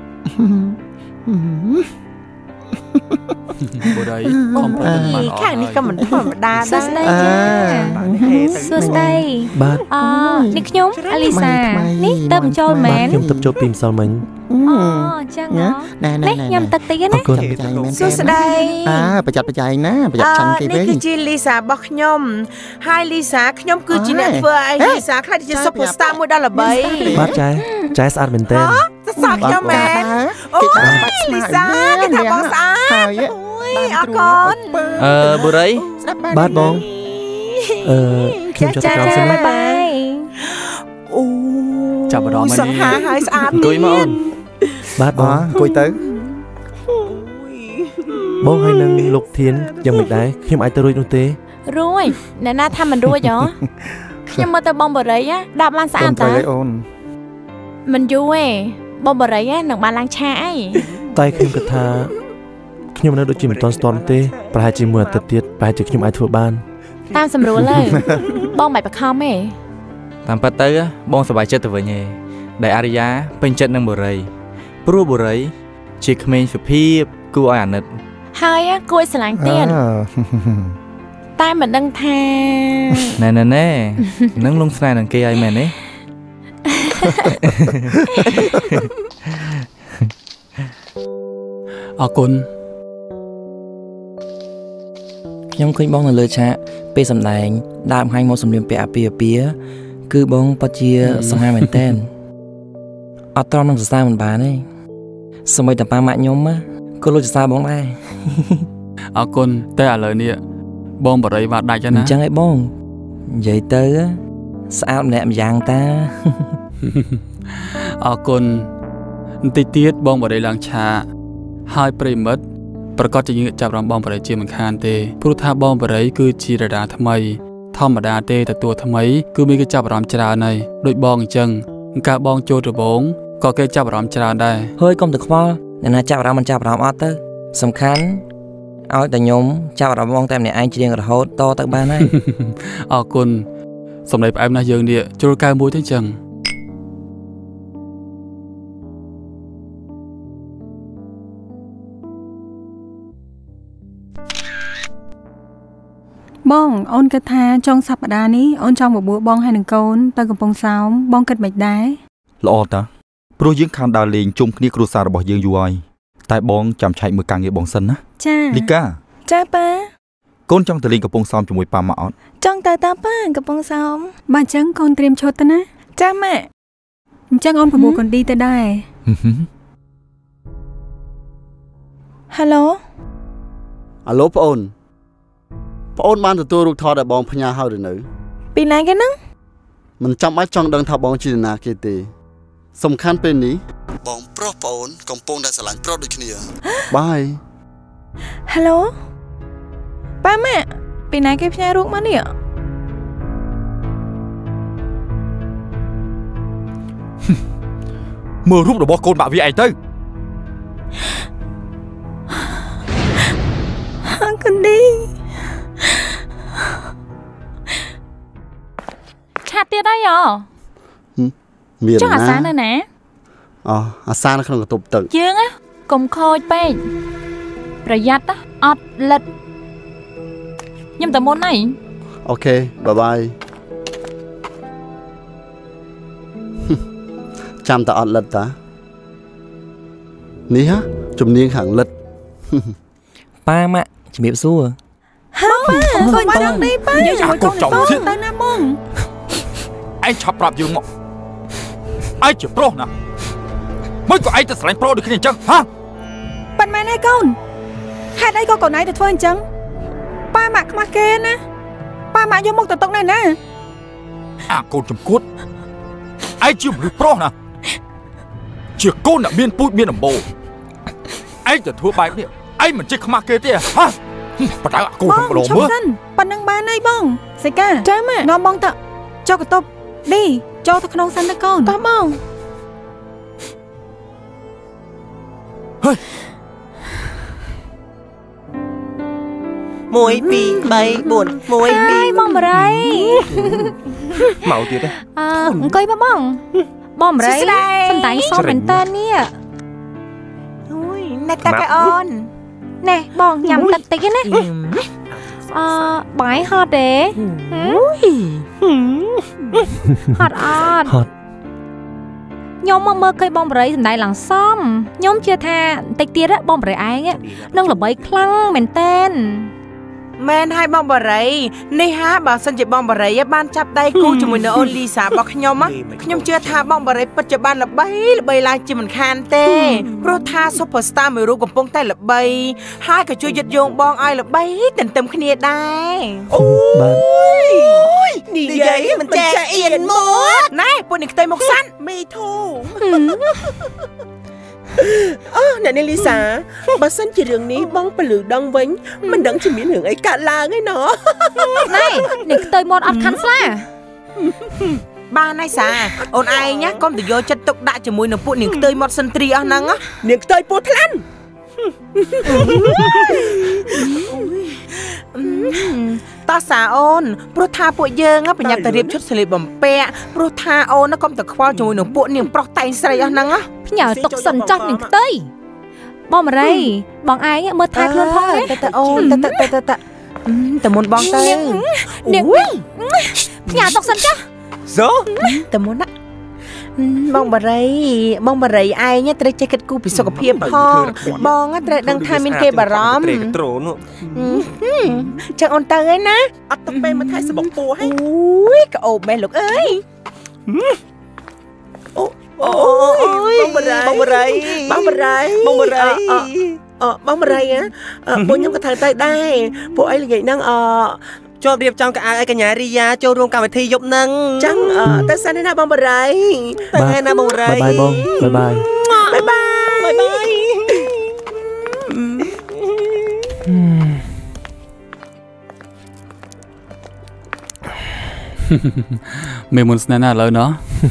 បូរៃខំប្រឹងបានអត់ខាងនេះក៏មិនធម្មតាដែរសួស្ដីបាទនេះខ្ញុំអាលីសានេះទៅបញ្ចូលមែនខ្ញុំទៅចូលពីម្សិលមិញអូចឹងនេះញ៉ាំទឹកតិចណាសួស្ដីប្រយ័ត្នប្រយែងណាប្រយ័ត្នឆាន់គេវិញនេះគឺជាលីសារបស់ខ្ញុំហើយលីសាខ្ញុំគឺជាអ្នកធ្វើឲ្យលីសាខ្លាចជាស៊ុបស្តាមួយដល់ល្បីបាទចែស្អាតមែនតើស្អាតខ្ញុំមែនអូលីសាគេថាបងស្អាតហើយអរគុណបូរៃបាទបងខ្ញុំចុះទៅក្រោមសិនណាបាយអូចាប់អារម្មណ៍នេះសង្ហាហើយស្អាតអង្គុយមកអូនបាទបងអង្គុយទៅបងហើយនឹងលោកធានយ៉ាងមិនដែរខ្ញុំអាចទៅរួចនោះទេរួចអ្នកណាថាមិនរួចហ៎ខ្ញុំមើលទៅបងបរិយដាក់បានស្អាតតើអូនមិនយូរទេបងបរិយនឹងបានឡើងឆាអីតែខ្ញុំគិតថាខ្ញុំនៅដូចជាមិនទាន់ស្ទាន់ទេប្រហែលជាមួយអាទិត្យទៀតប្រហែលជាខ្ញុំអាចធ្វើបានតាមសម្រួលហើយបងមិនបខំទេតាមពិតទៅបងសប្បាយចិត្តទៅវិញឯងដែលអារ្យាពេញចិត្តនឹងបូរៃព្រោះបូរៃជាក្មេងសុភាពគួរឲ្យអាណិតហើយគួរឲ្យស្រឡាញ់ទៀតតែមិនដឹងថាណែនឹងលងស្នេហ៍នឹងគេឲ្យមែនទេអរគុណខ្ញុំឃើញបងនៅលើឆាកពេលសម្ដែងដើមហាញមកសម្លៀកពាក់អាពាគឺបងពិតជាសង្ហាមែនតើអត់ត្រង់នឹងសរសើរមិនបានទេសម្បីតែប៉ាម៉ាក់ខ្ញុំក៏លុចសរសើរបងដែរអរគុណតែឥឡូវនេះបងបរិយបានដាច់ហើយណាអញ្ចឹងឯងបងនិយាយទៅស្អាតម្នាក់ម្យ៉ាងតាអរគុណបន្តិចទៀតបងបរិយឡើងឆាហើយប្រិមិត្តប្រកាសជាយើងចាប់រំបងបរិយជាមិនខានទេព្រោះថាបងបរិយគឺជារដាថ្មីធម្មតាទេទទួលថ្មីគឺមានគេចាប់អារម្មណ៍ច្រើនហើយដូចបងអញ្ចឹងកាលបងចូលដំបូងក៏គេចាប់អារម្មណ៍ច្រើនដែរហើយកុំទៅខ្វល់អ្នកណាចាប់អារម្មណ៍មិនចាប់អារម្មណ៍អត់ទៅសំខាន់ឲ្យតែខ្ញុំចាប់អារម្មណ៍បងតែម្នាក់ឯងច្រៀងរហូតតទៅបានហើយអរគុណសម្ដីផ្អែមណាស់យើងនេះជ្រុលកែវមួយទេអញ្ចឹងបងអូនគិតថាចុងសប្តាហ៍នេះអូនចង់បបួលបងហើយនឹងកូនទៅកំពង់សោមបងគិតមិនដែរល្អតាព្រោះយើងខានដើរលេងជុំគ្នាគ្រួសាររបស់យើងយូរហើយតែបងចាំឆែកមើលការងារបងសិនណាចាលីកាចាប៉ាកូនចង់ទៅលេងកំពង់សោមជាមួយប៉ាម៉ាក់អត់ចង់ទៅតាប៉ាកំពង់សោមបើអញ្ចឹងកូនត្រៀមឈុតទៅណាចាម៉ាក់អញ្ចឹងអូនបបួលកូនឌីទៅដែរហាឡូប្អូនបានទទួលរូបថតដែលបងផ្ញើហើយឬនៅពីណាគេហ្នឹងមិនចាំបាច់ចង់ដឹងថាបងជាណាគេទេសំខាន់ពេលនេះបងប្រុសប្អូនកំពុងតែស្រឡាញ់ប្រុសដូចគ្នាបាយហាឡូប៉ាម៉ាក់ពីណាគេផ្ញើរូបមកនេះមើលរូបរបស់កូនបាក់វាឯងទៅកូនឌីឆាតទៀតហើយមានចុះអាសានៅណាអាសានៅក្នុងកន្ទប់ទឹកយើងកុំខូចពេកប្រយ័ត្នអត់លិតខ្ញុំទៅមុនហើយអូខេបាយចាំតែអត់លិតតានេះជំនាញខាងលិតប៉ាម៉ាក់ជំរាបសួរហើប៉ាកូនចង់នេះប៉ាយើងជាមួយកូនទៅណាមកឯងឆាប់ប្រាប់យើងមកឯងជាប្រុសណាមិនក៏ឯងទៅស្រឡាញ់ប្រុសដូចគ្នាអញ្ចឹងហ៎ប៉ាត់មែនហើយកូនហេតុអីក៏កូនឯងទៅធ្វើអញ្ចឹងប៉ាម៉ាក់ខ្មាស់គេណាប៉ាម៉ាក់យកមុខទៅតុកណែណាអាកូនចំគួតឯងជាមនុស្សប្រុសណាជាកូនដែលមានពូជមានដំបូលឯងទៅធ្វើបែបនេះឯងមិនចេះខ្មាស់គេទេហ៎បដៅអាគូក្នុងបដូរមើលប៉ុណ្ណឹងបានហើយបងសៃកាចាំនាំបងទៅចុះកតុបឌីចូលទៅក្នុងសិនទៅកូនតោះបង 1 2 3 4 1 2 បងបរិយមកទៀតទេអង្គុយបងបងបរិយសំដែងសមមែនតើនេះអូយណែតាកែអូនណែបងញ៉ាំទឹកតិចណាបាយហត់ទេហត់អត់ខ្ញុំមកមើលឃើញបងបរិយសំដែងឡើងសមខ្ញុំជឿថាបន្តិចទៀតបងបរិយឯងនឹងល្បីខ្លាំងមែនតើមែនហើយបងបរិយនេះហាបើសិនជាបងបរិយបានចាប់ដៃគូជាមួយនៅអូនលីសារបស់ខ្ញុំខ្ញុំជឿថាបងបរិយពិតជាបានល្បីឡើងជាមិនខានទេព្រោះថា Superstar មួយរូបកំពុងតែល្បីហើយក៏ជួយយឹតយងបងឲ្យល្បីទន្ទឹមគ្នាដែរអូយនិយាយមិនចេះអៀនមកណែពួកនេះខ្ទេចមកសាន់មីធូអ្នកនាងលីសាបើសិនជារឿងនេះបងពលឺដងវិញមិនដឹងជាមានរឿងអីកើតឡើងឯណោះណែនេះខ្ទើយមាត់អត់ខាន់ស្លាបានហើយសាអូនឯងណាកុំទៅយកចិត្តទុកដាក់ជាមួយនឹងពួកនាងខ្ទើយមាត់សិនទ្រីអស់ហ្នឹងនាងខ្ទើយពោះថ្លាន់តោះសាអូនព្រោះថាពួកយើងប្រញាប់ទៅរៀបឈុតស្លៀកបំពាក់ព្រោះថាអូនកុំទៅខ្វល់ជាមួយនឹងពួកនាងប្រុសតែងស្រីអស់ហ្នឹងផ្ញើទុកសិនចោះនាងខ្ទើយបងមរៃបងឯងមើលថែខ្លួនផងទៅអូនទៅមុនបងទៅនាងផ្ញើទុកសិនចោះទៅមុនណាបងបរិយឯងត្រូវចេះគិតគូរពីសុខភាពផងបងត្រូវដឹងថាមានគេបារម្ភចឹងអូនទៅហើយណាអត់ទៅពេលមកថែសបុកពោះហើយអូយក្អូបមែនលោកអើយអូយបងបរិយពួកខ្ញុំក៏ត្រូវទៅដែរពួកអីល្ងាចហ្នឹងជាប់រៀបចំកៅអៅឲ្យកញ្ញារីយ៉ាចូលរួមកម្មវិធីយប់ហ្នឹងចឹងទៅសិនណាបងបរិយទៅថ្ងៃណាបងបរិយបាយបងបាយមេមុនស្នេហ៍ណាឥឡូវណោះ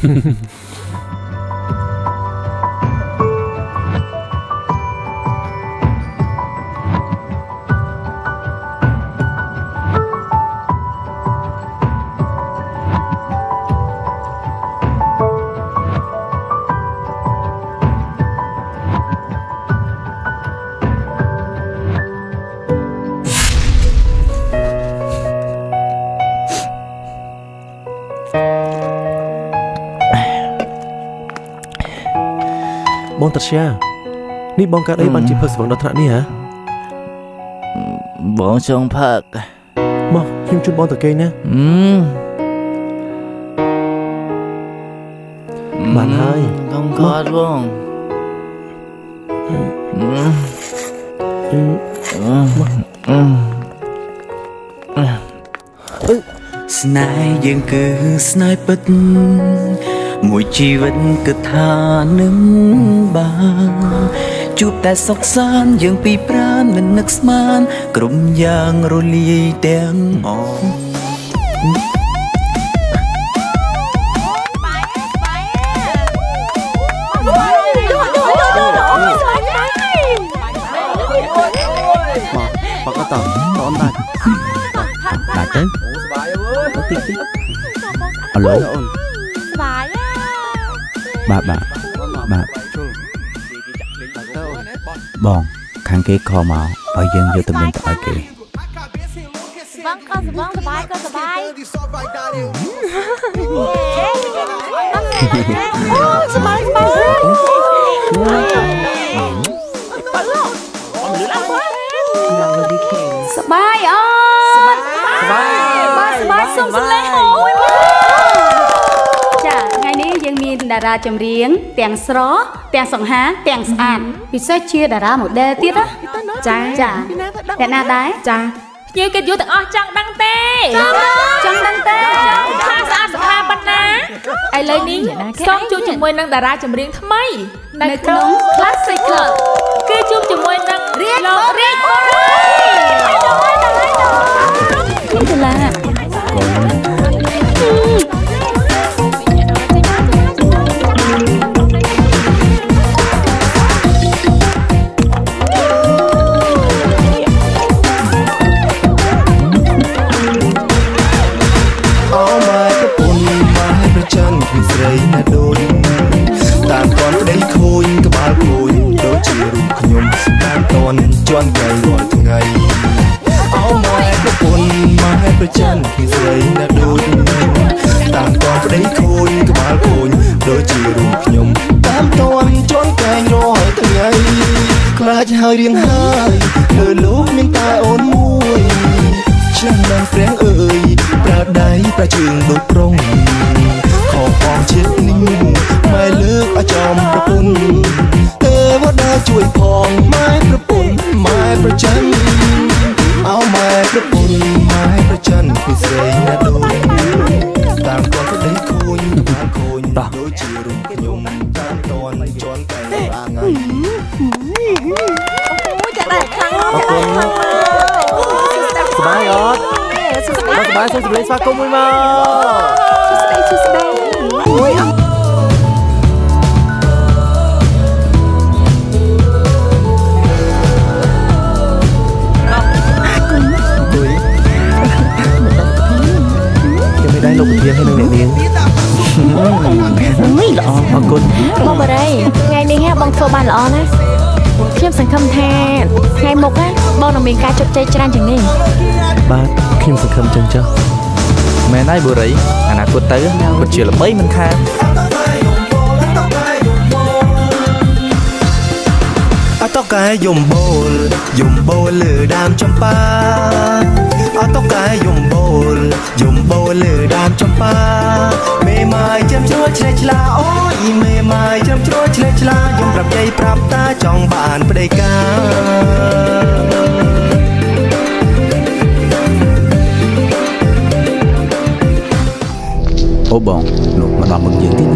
បងតាជានេះបងកើតអីបានជាផឹកស្វឹងដល់ថ្នាក់នេះហ៎បងចង់ផឹកមកខ្ញុំជូនបងទៅគេណាបានហើយកុំគាត់បងស្នេហ៍យើងគឺស្នេហ៍ពិតមួយជីវិតគឺថានឹងបានជួបតែសុខសាន្តយើងពីប្រាណមិននឹកស្មានក្រុមយ៉ាងរលាយទាំងអស់មកក៏តអូនដាច់ទៅសบายអើយតិចអាឡូសបាយបាទបងខាងគេខលមកឲ្យយើងយកទៅមានទៅឲ្យគេបងក៏សបាយក៏សបាយសបាយសបាយអូសបាយសុំសលេងអូយចាថ្ងៃនេះយើងមានតារាចម្រៀងទាំងស្រស់ទាំងសង្ហាទាំងស្អាតពិសេសជាតារា model ទៀតណាចាអ្នកណាដែរចាភ្ញៀវកិត្តិយសទាំងអស់ចង់ដឹងទេចង់ដឹងទេថាស្អាតស្អាតប៉ុណ្ណាឥឡូវនេះសូមជួបជាមួយនឹងតារាចម្រៀងថ្មីនៅក្នុង Classic Club គឺជួបជាមួយនឹងលោករាជបុរីยเรียงหายเดินโลกยังตาโอนมวยฉันนางแฝงเอ่ยปราดใดประเชิงดุตรงขออองเช็ดนิ่งไม่เลิกอาจอมประปุนเธอว่าได้ช่วยพองไม้ประปุนไม้ประจันเอาไม้ประปุนไม้ประจันพิเศษนะโดนตามก่อนก็ได้คุยบ้านคุยโดยจีรุ่งยมตามตอนจนไก่ร่างไงจะได้ครั้งสบายออดสบายสบายสบายกุ้งมุ้ยมาสบายโอ้ยได้ลงเทียนให้น้องเลี้ยงไม่หรอขอบคุณบอกอะไรไงนี่ฮะบองโฟบานหรอนะเพียบสังคมแทนไงมุกนะบองน้องมีการจดใจจานจังนี่บ้านเพียบสังคมจังจ้ะแม่นายบุรีอนาคตเต๋อคนเชื่อละไม่มันขาดต้องการยมโบลหรือดามจำปาต้องการยมโบลหรือดามจำปาเมย์ไม้จำชั่วเฉลชลาโอ้ยเมย์ไม้จำชั่วเฉลชลายมปรับใจปรับตาจองบานไปได้กาโอ้บองหนูมาลองมึงยืนที่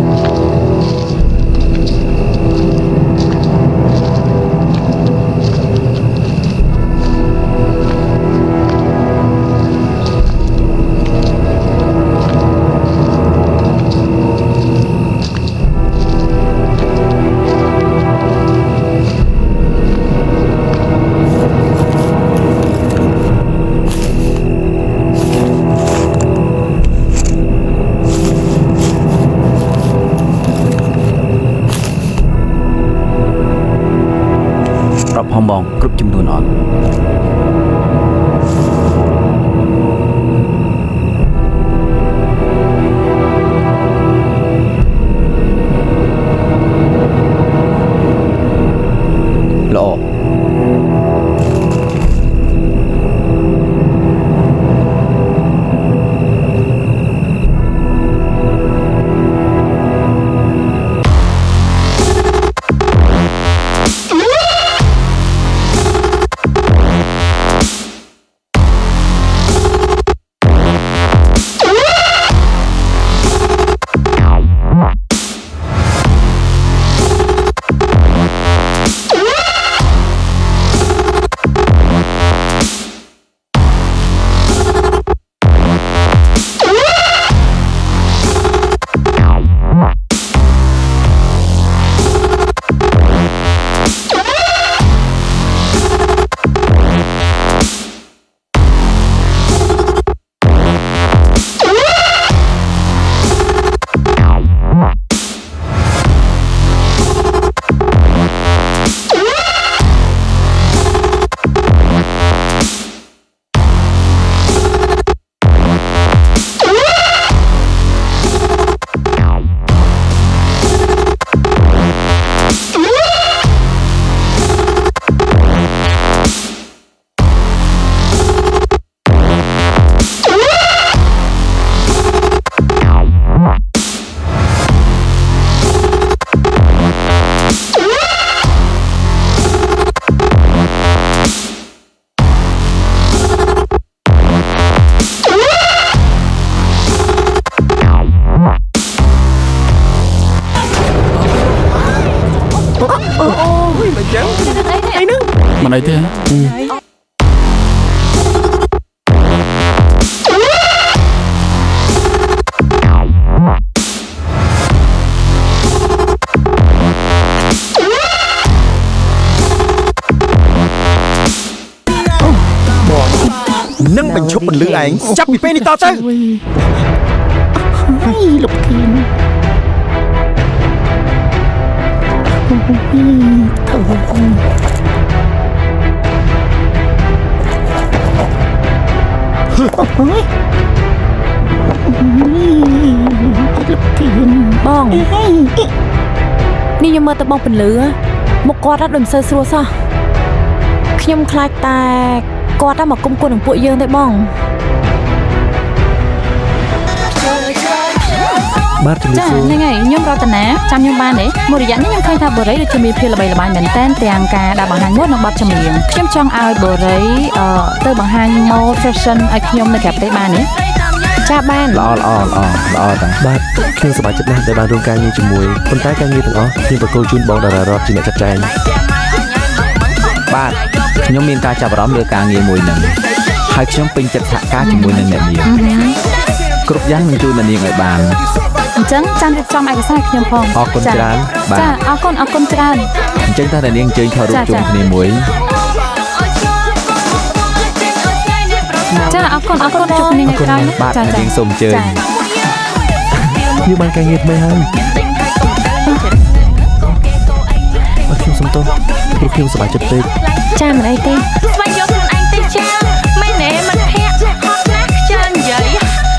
ห้องมองกรุ๊ปจำนวนอ่อนละอมันอะไรเท่ nâng bình chụp bình lưỡi ảnh chấp bị phê đi to chứ lục thiên bongนี่ยังมาตะบองเป็นเหลือมกกอดรัดดมเซอร์ซัวซะខ្ញុំខ្លាចតែគាត់តែមកគុំគួននឹងពួកយើងទេបងបាទជំរាបសួរហ្នឹងហើយខ្ញុំរតនាចាំខ្ញុំបានទេមួយរយៈនេះខ្ញុំឃើញថាបូរីដូចជាមានភាពល្បីល្បាញមែនតើទាំងការដាក់បង្ហាញម៉ូដនិងបទចម្រៀងខ្ញុំចង់ឲ្យបូរីទៅបង្ហាញម៉ូដ fashion ឲ្យខ្ញុំនៅក្រៅប្រទេសបានទេចាបានល្អតាបាទខ្ញុំសប្បាយចិត្តណាស់ដែលបានរួមការងារជាមួយប៉ុន្តែការងារទាំងអស់ខ្ញុំប្រគល់ជូនបងតារារតជាអ្នកចាត់ចែងបាទខ្ញុំមានការចាប់អារម្មណ៍លើការងារមួយហ្នឹងហើយខ្ញុំពេញចិត្តសហការជាមួយនឹងអ្នកនាងគ្រប់យ៉ាងនឹងជួយអ្នកនាងឲ្យបានអញ្ចឹងចាំរៀបចំឯកសារខ្ញុំផងអរគុណច្រើនបាទចាអរគុណច្រើនអញ្ចឹងតើអ្នកនាងអញ្ជើញថតរូបជុំគ្នាមួយចាអរគុណជួបគ្នាថ្ងៃក្រោយណាបាទអ្នកនាងសូមអញ្ជើញយើងបានការងារថ្មីហើយខ្ញុំសុំទោសព្រោះខ្ញុំសប្បាយចិត្តពេកចាមិនអីទេស្វែងយកខ្លួនឯងទៅចាមិនណែមិនភ័ក្រហត់ណាស់ខ្ជិលនិយាយ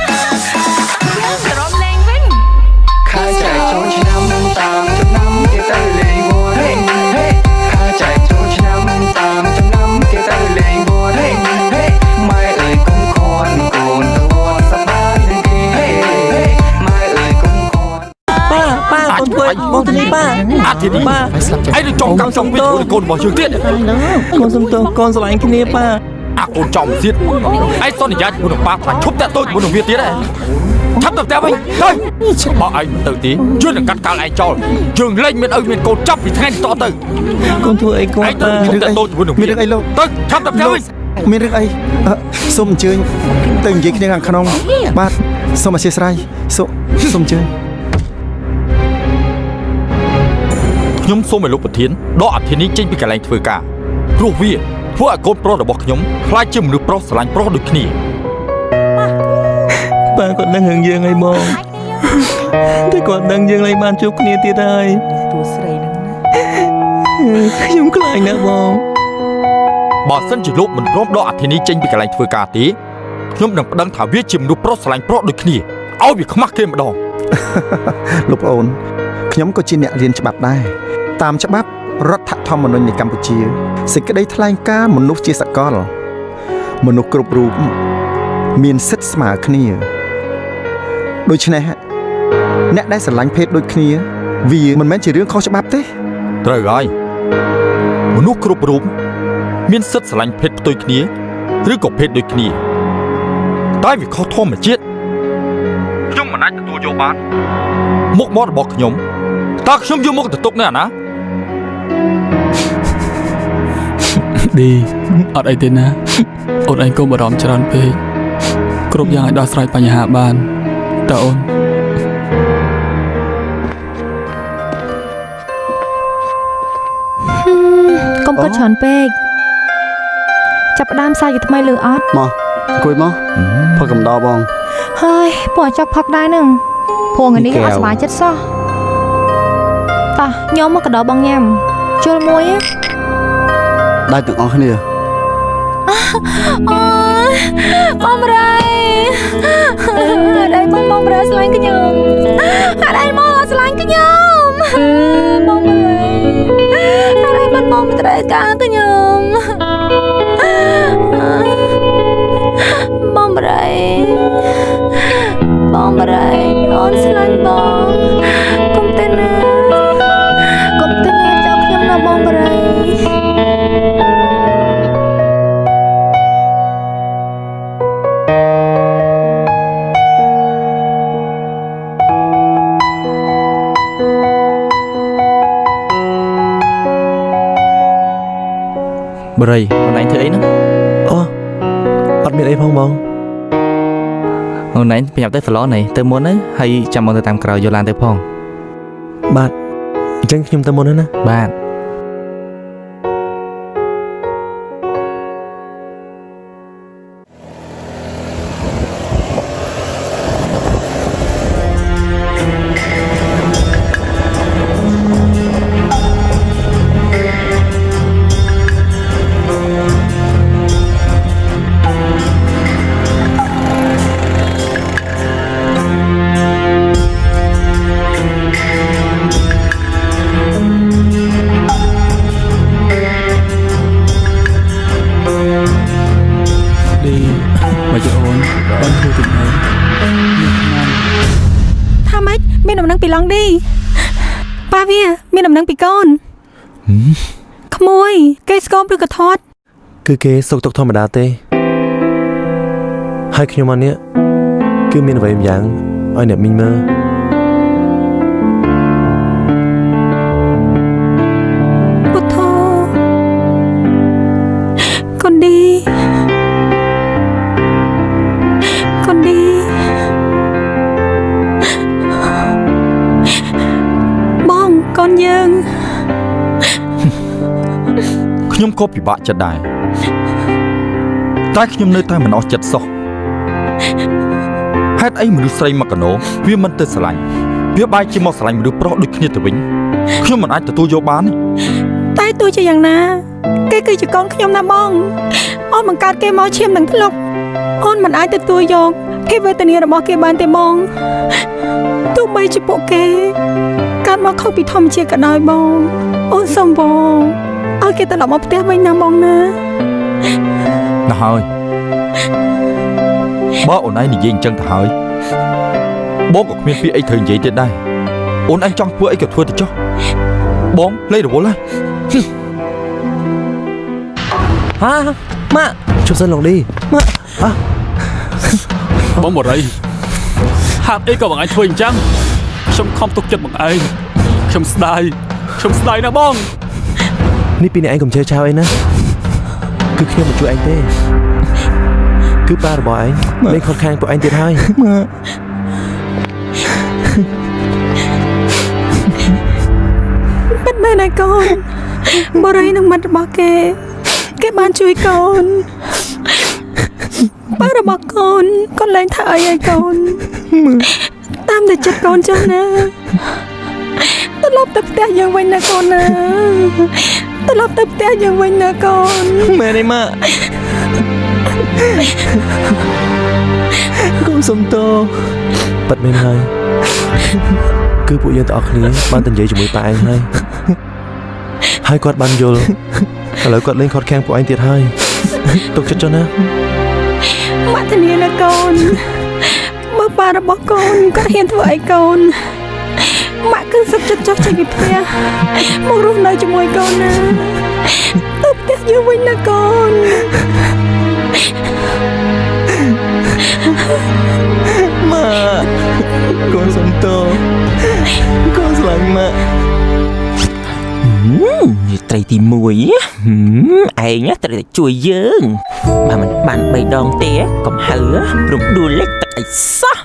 ក្រុមលេងវិញខាចែកចូលឆ្នាំតាមចំណាំគេទៅលេងវត្តខាចែកចូលឆ្នាំតាមចំណាំគេទៅលេងវត្តម៉ែអើយកុំខន់កូនទៅវត្តសប្បាយនឹងគេម៉ែអើយកុំខន់ប៉ាកូនធ្វើបងទៅនេះប៉ាអាទីនេះប៉ាឯងចង់កម្មចង់វិទ្យកូនរបស់យើងទៀតកូនសុំទោសកូនស្រឡាញ់គ្នាប៉ាកូនចំទៀតឯងសន្យាជាមួយនឹងប៉ាថាឈប់តាក់ទោសជាមួយនឹងវាទៀតឆាប់ទៅផ្ទះវិញទៅបើឯងទៅទីជួយនឹងកាត់កាល់ឯងចោលយើងលែងមានឪមានកូនចាប់ពីថ្ងៃនេះតទៅកូនធ្វើអីគាត់ប៉ាមានរឿងអីលោកមានរឿងអីលោកទៅឆាប់ទៅផ្ទះវិញមានរឿងអីសូមអញ្ជើញទៅនិយាយគ្នាខាងក្នុងបាទសូមអធិស្ឋានសូមអញ្ជើញខ្ញុំសូមឲ្យលោកប្រធានដកអធិនេះចេញពីកន្លែងធ្វើការព្រោះវាធ្វើឲ្យកូនប្រុសរបស់ខ្ញុំខ្លាចជាមនុស្សប្រុសស្រឡាញ់ប្រុសដូចគ្នាប៉ាគាត់ដឹងរឿងយើងហើយបងតែគាត់ដឹងយើងលែងបានជួបគ្នាទៀតហើយតួស្រីហ្នឹងខ្ញុំខ្លាចណាស់បងបើសិនជាលោកមិនព្រមដកអធិនេះចេញពីកន្លែងធ្វើការទេខ្ញុំនឹងប្តឹងថាវាជាមនុស្សប្រុសស្រឡាញ់ប្រុសដូចគ្នាឲ្យវាខ្មាស់គេម្ដងលោកប្អូនខ្ញុំក៏ជាអ្នករៀនច្បាប់ដែរតាមច្បាប់រដ្ឋធម្មនុញ្ញនៃកម្ពុជាសេចក្តីថ្លែងការណ៍មនុស្សជាសកលមនុស្សគ្រប់រូបមានសិទ្ធិស្មើគ្នាដូច្នេះអ្នកដែលស្រឡាញ់ភេទដូចគ្នាវាមិនមែនជារឿងខុសច្បាប់ទេត្រូវហើយមនុស្សគ្រប់រូបមានសិទ្ធិស្រឡាញ់ភេទផ្ទុយគ្នាឬក៏ភេទដូចគ្នាតែវាខុសធម្មជាតិខ្ញុំមិនអាចទទួលយកបានមុខមាត់របស់ខ្ញុំតើខ្ញុំយកមកទៅទុកនៅអាណាឌីអត់អីទេណាអូនឯងកុំបារម្ភច្រើនពេកគ្រប់យ៉ាងឲ្យដោះស្រាយបញ្ហាបានតើអូនកុំគិតច្រើនពេកចាប់ផ្ដើមសាជាថ្មីលើអត់មកអង្គុយមកផឹកកំដរបងហើយពួកអាចផឹកដែរនឹងព្រោះថ្ងៃនេះអត់សប្បាយចិត្តសោះតោះញោមមកកដោបងញ៉ាំជុលមួយដែរទាំងអស់គ្នាបងរ៉ៃបងរ៉ៃស្លាញ់ខ្ញុំអត់ឲ្យមកស្លាញ់ខ្ញុំបងរ៉ៃអត់ឲ្យបងត្រូវការខ្ញុំបងរ៉ៃអូនស្លាញ់បងកុំទៅណាចោលខ្ញុំណាបងរ៉ៃបរិយអូនឯងធ្វើអីហ្នឹងអូអត់មានអីផងបងអូនឯងប្រញាប់ទៅសាឡនទៅមុនទៅហើយចាំមកទៅតាមក្រោយយកឡានទៅផងបាទអញ្ចឹងខ្ញុំទៅមុនណាបាទអមានដំណឹងពីឡង់ឌីប៉ាវាមានដំណឹងពីកូនក្មួយគេស្គមឬក៏ធាត់គឺគេសុកទុកធម្មតាទេហើយខ្ញុំអានេះគឺមានអ្វីម្យ៉ាងឲ្យអ្នកមីងមើលពុទ្ធោកូនឌីបងកូនយើងខ្ញុំក៏ពិបាកចិត្តដែរតែខ្ញុំនៅតែមិនអស់ចិត្តសោះហេតុអីមនុស្សស្រីមកកណោវាមិនទៅស្រឡាញ់វាបែរជាមកស្រឡាញ់មនុស្សប្រុសដូចគ្នាទៅវិញខ្ញុំមិនអាចទទួលយកបានតែទោះជាយ៉ាងណាគេគឺជាកូនខ្ញុំណាបងអូនបង្កើតគេមកឈាមនឹងធ្លុកអូនមិនអាចទទួលយកភាពវេទនារបស់គេបានទេបងទោះបីជាពួកគេកើតមកខុសពីធម្មជាតិក៏ដោយបងអូនសូមបងឲ្យគេត្រឡប់មកផ្ទះវិញណាបងណាហើយបើអូនឯងនិយាយអញ្ចឹងទៅហើយបងក៏គ្មានពាក្យអីត្រូវនិយាយទៀតដែរអូនឯងចង់ធ្វើអីក៏ធ្វើទៅចុះបងលេរវល់ហើយម៉ាក់ជប់សិនឡងឌីម៉ាក់បងបរិយហាប់អីក៏បងឯងធ្វើអញ្ចឹងខ្ញុំខំទុកចិត្តបងឯងខ្ញុំស្ដាយណាបងនេះពីអ្នកឯងកុំជឿឆាវអីណាគឺខ្ញុំមិនជួយឯងទេគឺប៉ារបស់ឯងមិនខកខានពួកឯងទៀតហើយពិតមែនហើយកូនបរិយនឹងមិត្តរបស់គេបានជួយកូនប៉ារបស់កូនលែងថាអីឲ្យកូនតាមតែចិត្តកូនចឹងណាត្រឡប់ទៅផ្ទះយើងវិញណាកូនណាត្រឡប់ទៅផ្ទះយើងវិញណាកូនមែនទេម៉ាក់កូនសុំទោសប៉ិតមែនហើយគឺពួកយើងទាំងអស់គ្នាបានតែនិយាយជាមួយប៉ាឯងហើយគាត់បានយល់ឥឡូវគាត់លេងខត់ខាំងពួកឯងទៀតហើយទុកចិត្តចុះណាម៉ាក់ធានាណាកូនមើលប៉ារបស់កូនគាត់ហ៊ានធ្វើអីកូនម៉ាក់គឺសុខចិត្តចុះចេញពីផ្ទះមករស់នៅជាមួយកូនណាទៅផ្ទះយើងវិញណាកូនម៉ាក់កូនសុំទោសកូនស្រឡាញ់ម៉ាក់ត្រីទី1ឯងត្រូវតែជួយយើងបើមិនបាន3ដងទេកុំហៅរំដួលលេខទឹកអីសោះ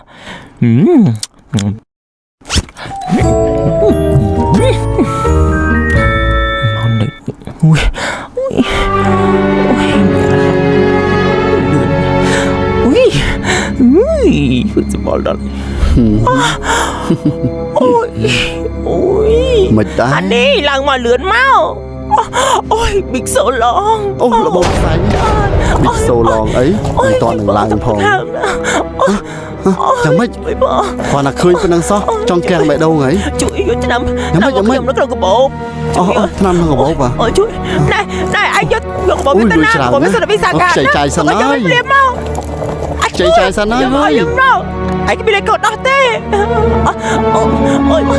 សបល់ដល់មិនដែរអានេះឡើងមកលឿនមកអូយប៊ីកសូឡងអូរបបខ្លាញ់ប៊ីកសូឡងអីមិនតនឹងឡើងផងយ៉ាងម៉េចគាត់ណាឃើញប៉ុណ្ណឹងសោះចង់កាំងបេះដូងហីជួយយកឆ្នាំខ្ញុំនៅក្នុងកាបូបឆ្នាំក្នុងកាបូបអូជួយណែឯងយកកាបូបទៅណាកាបូបមានសិទ្ធិវិសាការខ្ចីចាយសិនហើយខ្ចីចាយសិនហើយហើយខ្ញុំរកឯងមានលេខកោដោះទេអូយ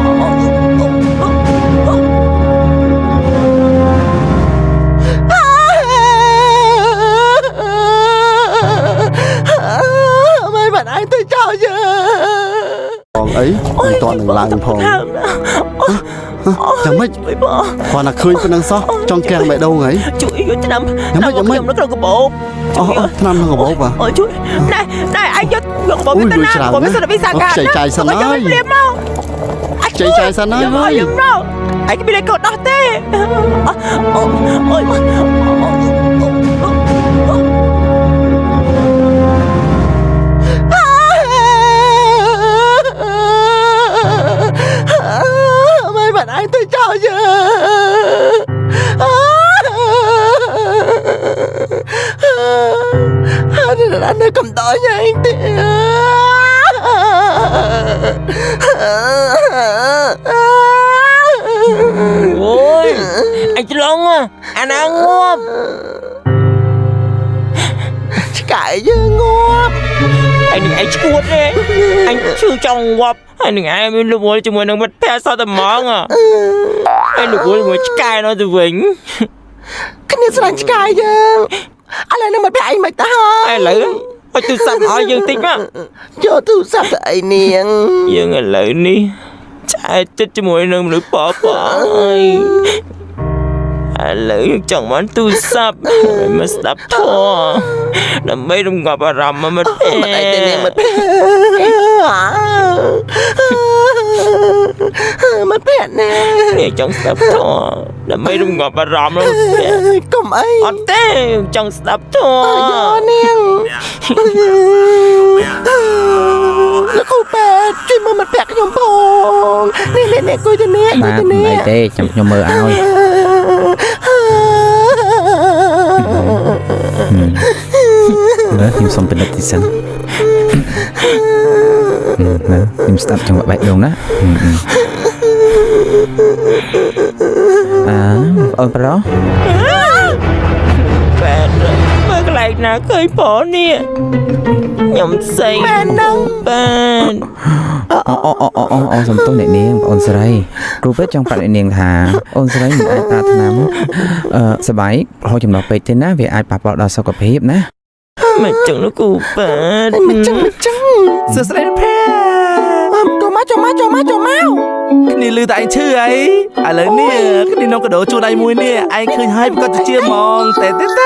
ឯងទៅចោលយើងអីមិនតនឹងឡើងផងយ៉ាងម៉េចគាត់ណាឃើញប៉ុណ្ណឹងសោះចង់កាំងបេះដូងហីជួយយកឆ្នាំខ្ញុំនៅក្នុងកាបូបឆ្នាំក្នុងកាបូបអូជួយណែឯងយកកាបូបទៅណាកាបូបមានសិទ្ធិវិសាការខ្ចីចាយសិនហើយខ្ចីចាយសិនហើយខ្ញុំរកឯងមានលេខកោដោះទេអូយឯងទៅចោលយើងហើយនៅកំដរឯងទេអូយអញច្រឡំអាណាងាប់ឆ្កែយើងងាប់ anh đừng ai chuột đấy anh chưa trong ngọc anh đừng ai mới lúc mới cho mình mất phe sao tầm món à anh đừng muốn cài nó từ vĩnh cái này sao anh cài chứ anh lại nó mất phe anh mày ta ai lấy ôi tôi sắp hỏi dương tính á cho tôi sắp lại nè dương anh lấy đi chạy chết cho mỗi nơi nữa bỏ anh lấy chẳng món tôi sắp mà sắp thua làm mấy đồng ngọc à rầm mà mất mất phe nè chẳng sắp thua làm mấy đồng ngọc à rầm luôn cầm ấy anh té chẳng sắp thua nèแล้วกูแปดช่วยมือมันแปะขยมพงนี่กูจะเนี่ยបាទមិនអីទេចាំខ្ញុំមើលឲ្យខ្ញុំសុំពិនិត្យទីសិនខ្ញុំស្ដាប់ចង្វាក់បែកដងណាអូនប្រុសបែបមើលកន្លែងណាឃើញប្រុសនេះខ្ញុំស្អីបែបហ្នឹងបាទអូសំទោសអ្នកនាងបងអូនស្រីគ្រូពេទ្យចង់ប្រាប់អ្នកនាងថាអូនស្រីមិនអាចប្រើថ្នាំសបាយរហូតចំណុះពេកទេណាវាអាចប៉ះពាល់ដល់សុខភាពណាមិនចឹងនោះគ្រូពេទ្យមិនចឹងសួស្ដីភែចូលមកគ្នាលឺតែឯងឈឺអីឥឡូវនេះគ្នានំកដោជួដៃមួយនេះឯងឃើញហើយប្រកាសជាហ្មងតែ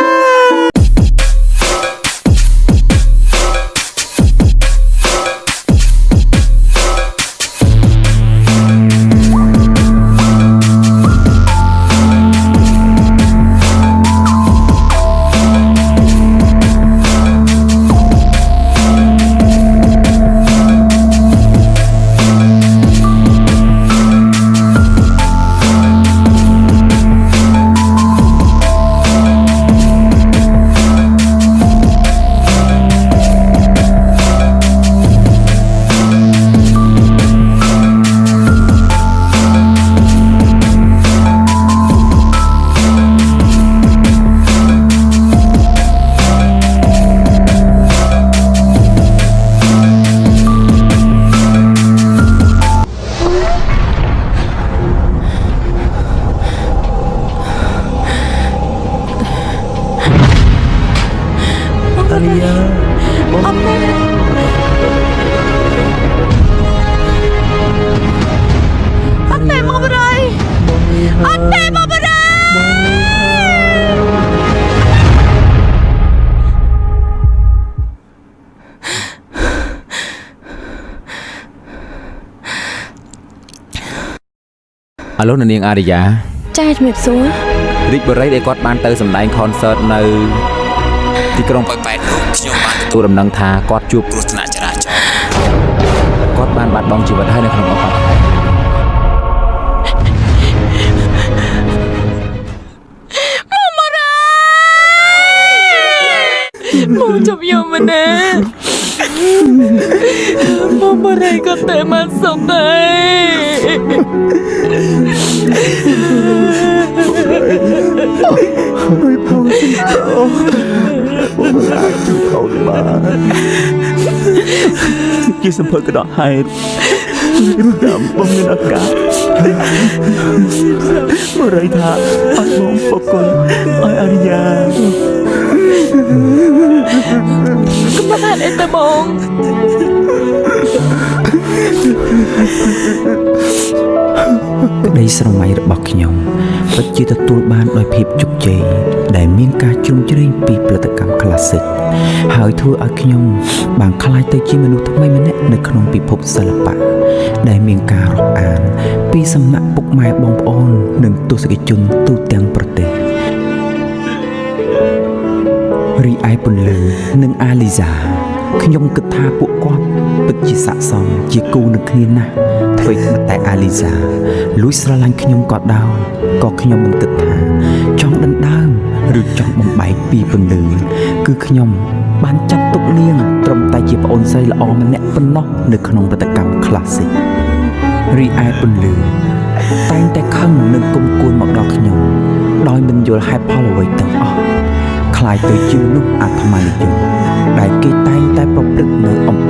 អាឡូនាងអារិយាចាជំរាបសួររីកបរិយដែលគាត់បានទៅសម្ដែង concert នៅទីក្រុងប៉ោយប៉ែតខ្ញុំបានទទួលដំណឹងថាគាត់ជួបគ្រោះថ្នាក់ចរាចរណ៍គាត់បានបាត់បង់ជីវិតហើយនៅក្នុងឱកាសមកជប់យកមកណាមកបរិយក៏តែមកសុំដែរហើយផងសិនអូមិនអាចជួយខោបានជាសម្ភារកដកហេតុឬតាមបងមានឱកាសបរិយថាអត់បងបកលឲ្យអរិយាកំពុងអីទៅបងក្តីស្រមៃរបស់ខ្ញុំពិតជាទទួលបានដោយភាពជោគជ័យដែលមានការជ្រោមជ្រែងពីផលិតកម្ម Classic ហើយធ្វើឲ្យខ្ញុំបានក្លាយទៅជាមនុស្សថ្មីម្នាក់នៅក្នុងពិភពសិល្បៈដែលមានការរាប់អានពីសំណាក់ពុកម៉ែបងប្អូននិងទស្សនិកជនទូទាំងប្រទេសរីឯពន្លឺនិងអាលីសាខ្ញុំគិតថាពួកគាត់ពិតជាស័ក្តិសមជាគូនឹងគ្នាណាស់អ្វីតែអាលីសាលួចស្រឡាញ់ខ្ញុំក៏ដោយក៏ខ្ញុំមិនគិតថាចង់ដណ្ដើមឬចង់បំបែកពីពន្លឺគឺខ្ញុំបានចាត់ទុកនាងត្រឹមតែជាប្អូនស្រីល្អម្នាក់ប៉ុណ្ណោះនៅក្នុងផលិតកម្ម Classic រីឯពន្លឺតែងតែខឹងនិងគុំគួនមកដល់ខ្ញុំដោយមិនយល់ហេតុផលអ្វីទាំងអស់คล้ายទៅជាមនុស្សអាត្មានិយមដែលគេតែងតែប្រព្រឹត្តនៅអំ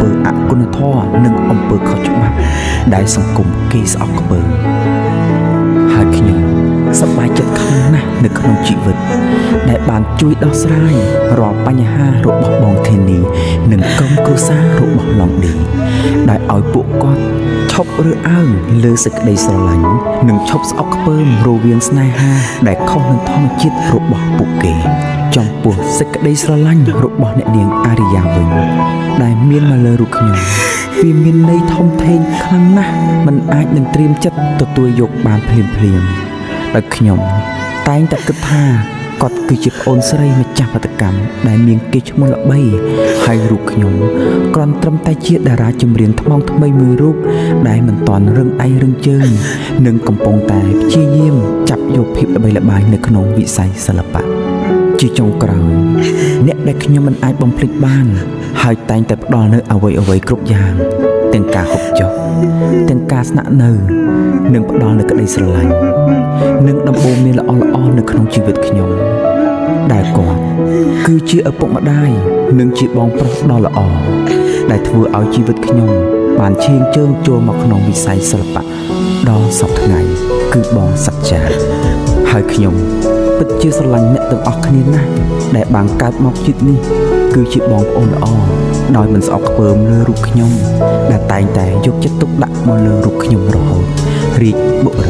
ធ្វើខុសច្បាប់ដែលសង្គមគេស្អប់ខ្ពើមហើយខ្ញុំសប្បាយចិត្តខ្លាំងណាស់នៅក្នុងជីវិតដែលបានជួយដោះស្រាយរាល់បញ្ហារបស់បងធានីនិងក្រុមគ្រួសាររបស់ឡុងឌីដែលឲ្យពួកគាត់ឈប់រើសអើងលើសេចក្តីស្រឡាញ់និងឈប់ស្អប់ខ្ពើមរវាងស្នេហាដែលខុសនឹងធម្មជាតិរបស់ពួកគេចំពោះសេចក្តីស្រឡាញ់របស់អ្នកនាងអារីយ៉ាវិញដែលមានមកលើរូបខ្ញុំវាមានន័យធំធេងខ្លាំងណាស់មិនអាចនឹងត្រៀមចិត្តទទួលយកបានភ្លាមដោយខ្ញុំតែងតែគិតថាគាត់គឺជាប្អូនស្រីម្ចាស់បាតុកម្មដែលមានកេរ្តិ៍ឈ្មោះល្បីហើយរូបខ្ញុំគ្រាន់ត្រឹមតែជាតារាចម្រៀងថ្មថ្មីមួយរូបដែលមិនទាន់រឹងដៃរឹងជើងនិងកំពុងតែព្យាយាមចាប់យកភាពល្បីល្បាញនៅក្នុងវិស័យសិល្បៈជាចុងក្រោយអ្នកដែលខ្ញុំមិនអាចបំភ្លេចបានហើយតែងតែផ្ដល់នៅអ្វីៗគ្រប់យ៉ាងទាំងការហូបចុកទាំងការស្នាក់នៅនិងផ្ដល់នូវក្តីស្រឡាញ់និងដំបូន្មានល្អៗនៅក្នុងជីវិតខ្ញុំដែលគាត់គឺជាឪពុកម្ដាយនិងជាបងប្រុសដ៏ល្អដែលធ្វើឲ្យជីវិតខ្ញុំបានឈានជើងចូលមកក្នុងវិស័យសិល្បៈដ៏សប្ថ្ងៃគឺបងសច្ចាហើយខ្ញុំពិតជាស្រឡាញ់អ្នកទាំងអស់គ្នាណាស់ដែលបានកើតមកជាតិនេះគឺជាបងប្អូនល្អដោយមិនស្អប់ខ្ពើមលើរូបខ្ញុំដែលតែងតែយកចិត្តទុកដាក់មកលើរូបខ្ញុំរហូតរីកបុរី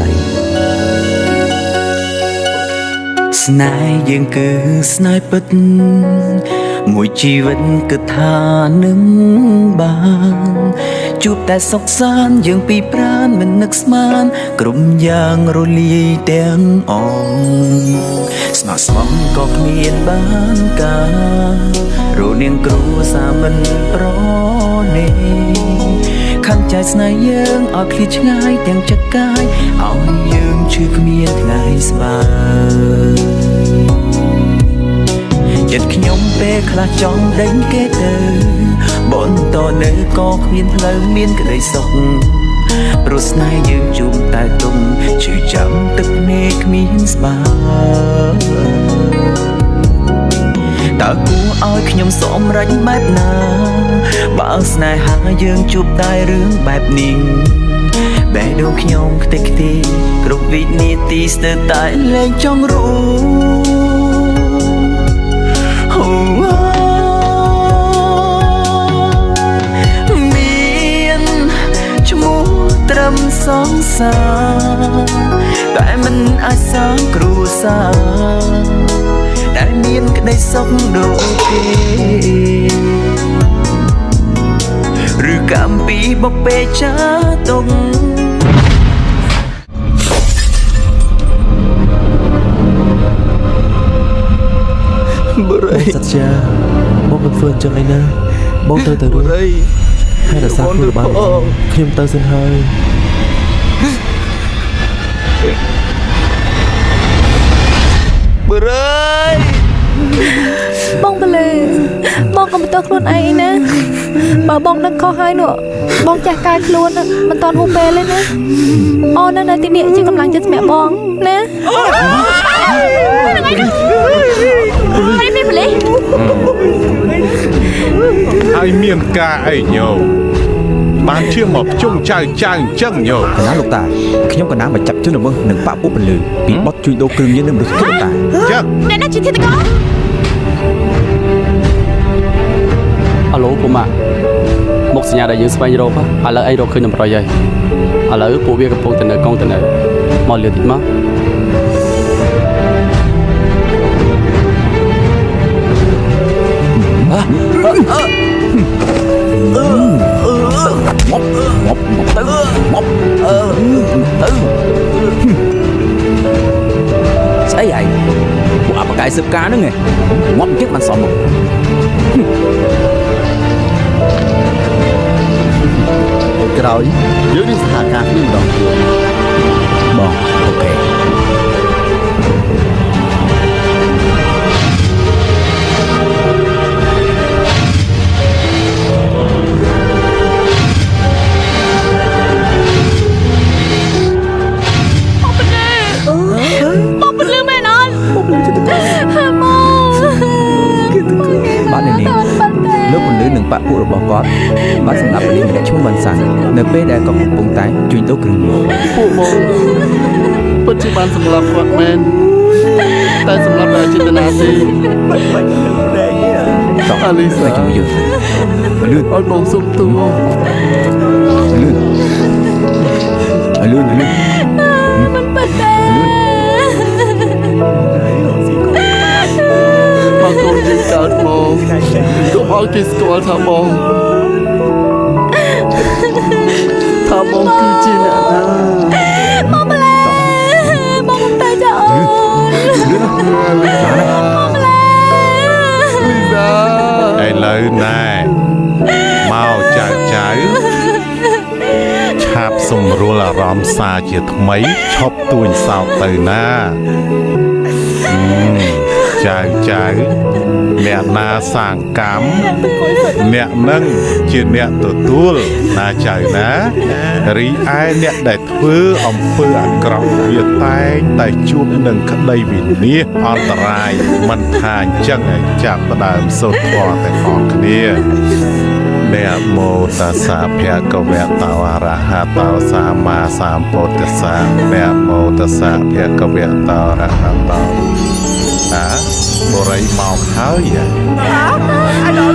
ស្នេហ៍យើងគឺស្នេហ៍ពិតមួយជីវិតគឺថានឹងបានជួបតែសុខសាន្តយើងពីប្រាណមិននឹកស្មានក្រុមយ៉ាងរលាយទាំងអងស្នើស្មងក៏គ្មានបានការរនាងគ្រួសារមិនប្រណីខំใจស្នេហ៍យើងឲ្យឃ្លាតឆ្ងាយទាំងចិត្តកាយឲ្យយើងឈឺគ្មានថ្ងៃស្បើយចិត្តខ្ញុំពេលខ្លះចង់ដេញគេទៅបន្តនៅក៏គ្មានផ្លូវមានក្តីសុខព្រោះស្នេហ៍យើងជួបតែទុំឈឺចាំទឹកភ្នែកគ្មានស្បើយតើគួរឲ្យខ្ញុំសម្រេចបែបណាបើស្នេហាយើងជួបតែរឿងបែបនេះបែរដូងខ្ញុំខ្ទេចខ្ទីគ្រប់វិនាទីស្ទើរតែលែងចង់រួមានឈ្មោះត្រឹមសងសាតែមិនអាចសាងគ្រួសារដែលមានក្តីសុខដូចគេឬកម្មពីបបេចាតុងបរិយសត្យាបងមិនធ្វើអញ្ចឹងអីណាបងត្រូវទៅរួចហើយរសារខ្លួនបានខ្ញុំទៅសិនហើយបរិយបងបលឺបងកុំបន្ទោសខ្លួនឯងណាបើបងនឹកខុសហើយនោះបងចាស់កាយខ្លួនមិនតន់ហូបពេលទេណាអូននៅទីនេះជាកម្លាំងចិត្តសម្រាប់បងណាមិនមានបលឺហើយមានការអីញោមបានជាមកជុំចៅអញ្ចឹងញោមកណាលោកតាខ្ញុំកណ្ដាលមកចាប់ជនល្មើសនឹងបាក់ពុកពលឺពីបត់ជួយដូរគ្រឿងញៀននឹងមនុស្សលោកតាចឹងអ្នកណាជាធាតុកោអាឡូពូម៉ាក់មុខសញ្ញាដែលយើងស្វែងរកឥឡូវអីរកឃើញតម្រុយហើយឥឡូវពួកវាកំពុងតែនៅកងទៅនៅមកលឿនតិចមកស្អីហើយពួកអបកាយសឹបការហ្នឹងឯងងាប់ជឹកបានសមមកក្រោយយើងនឹងសហការគ្នាម្ដងទៀតបងអូខេលោកពលឺនឹងបាក់ពួករបស់គាត់បានសម្លាប់ព្រះនាងម្នាក់ឈ្មោះវ៉ាន់សាន់នៅពេលដែលគាត់កំពុងតែជួញដូរគ្រឿងញៀនពួកបងពិតជាបានសម្លាប់គាត់មែនតែសម្លាប់ដោយចេតនាទេបាច់ដែរតោះអាលីសាជួយយើងលឿនឲ្យបងសុំទូលឿនមិនបាត់ទេបងកូនយើងកើតមកកុំឲ្យគេស្គាល់ថាបងគឺជាអ្នកណាបងម្លេបងតែចាអូនបងម្លេឥឡូវណែមកចៅឆាប់សម្រួលអារម្មណ៍សារជាថ្មីឈប់ទួញសោកទៅណាចៅអ្នកណាសាងកម្មអ្នកនឹងជាអ្នកទទួលណាចៅណារីឯអ្នកដែលធ្វើអំពើអាក្រក់វាតែងតែជួបនឹងក្តីវិនាសអន្តរាយមិនថាអញ្ចឹងឲ្យចាប់ផ្ដើមសូត្រធម៌ទាំងអស់គ្នាนะโมตัสสะภะคะวะโตอะระหะโตสัมมาสัมพุทธัสสะนะโมตัสสะภะคะวะโตอะระหะโตបរិយមកហើយអាដល់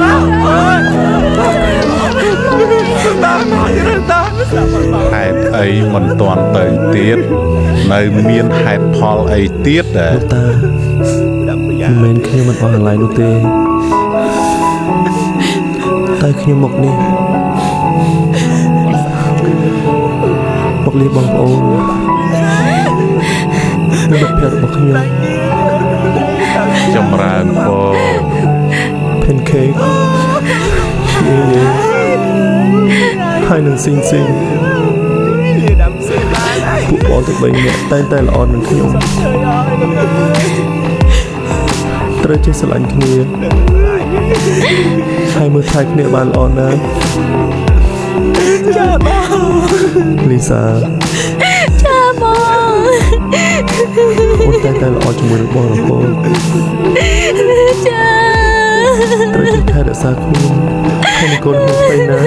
ហេតុអីមិនទាន់ទៅទៀតនៅមានហេតុផលអីទៀតដែរមិនមែនខ្ញុំមិនអស់អាឡ័យនោះទេតែខ្ញុំមកនេះមកលីបងប្អូននិងមិត្តភក្តិរបស់ខ្ញុំចម្រើនពរ Pancake ហើយនឹងស៊ីងពួកបងទាំង3នាក់តែល្អនឹងខ្ញុំត្រូវចេះស្រឡាញ់គ្នាហើយមើលថែគ្នាបានល្អណាស់ចាបងលីសាចាបងអូនតែល្អជាមួយនឹងបងរហូតចាត្រូវចេះថែរក្សាខ្លួនហើយកូនខ្ញុំទៅណា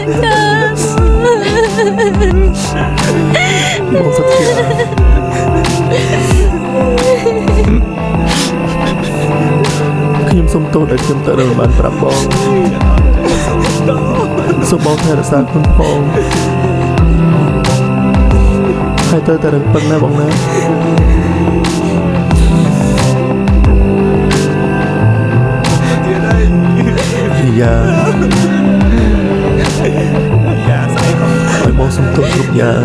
បងសត្វជាខ្ញុំសុំទោសដែលខ្ញុំទៅនឹងបានប្រាប់បងសូមបងថែរក្សាខ្លួនផងហើយទៅតែរឹងពឹងណាបងណាយ៉ាឲ្យបងសុំទោសគ្រប់យ៉ាង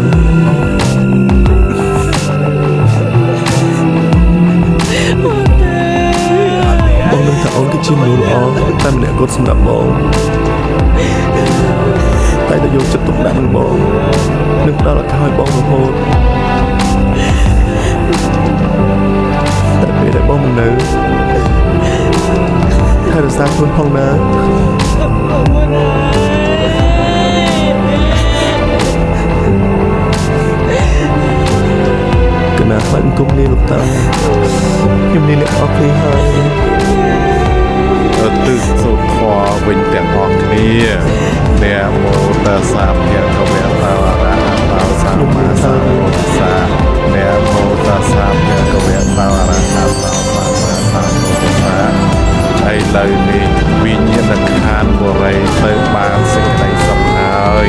បងនឹងថាអូនគឺជាមនុស្សល្អតែម្នាក់គាត់សម្រាប់បងតែយកចិត្តទុកដាក់នឹងបងនឹងផ្ដល់ឱកាសឲ្យបងរហូតតែពេលដែលបងមិននៅថែរក្សាខ្លួនផងណាកណាស់បាច់គុំនេះលោកតាខ្ញុំនេះអ្នកអរគុណហើយទិសសូត្រធម៌វិញទាំងអស់គ្នាណាមោតសាភៈកវៈតារៈតោសម្មាសម្ពុទ្ធស្សៈណាមោតសាភៈកវៈតារៈតោសម្មាសម្ពុទ្ធស្សៈឥឡូវនេះវិញ្ញាណក្ខន្ធបរិយទៅបានសេចក្តីសុខហើយ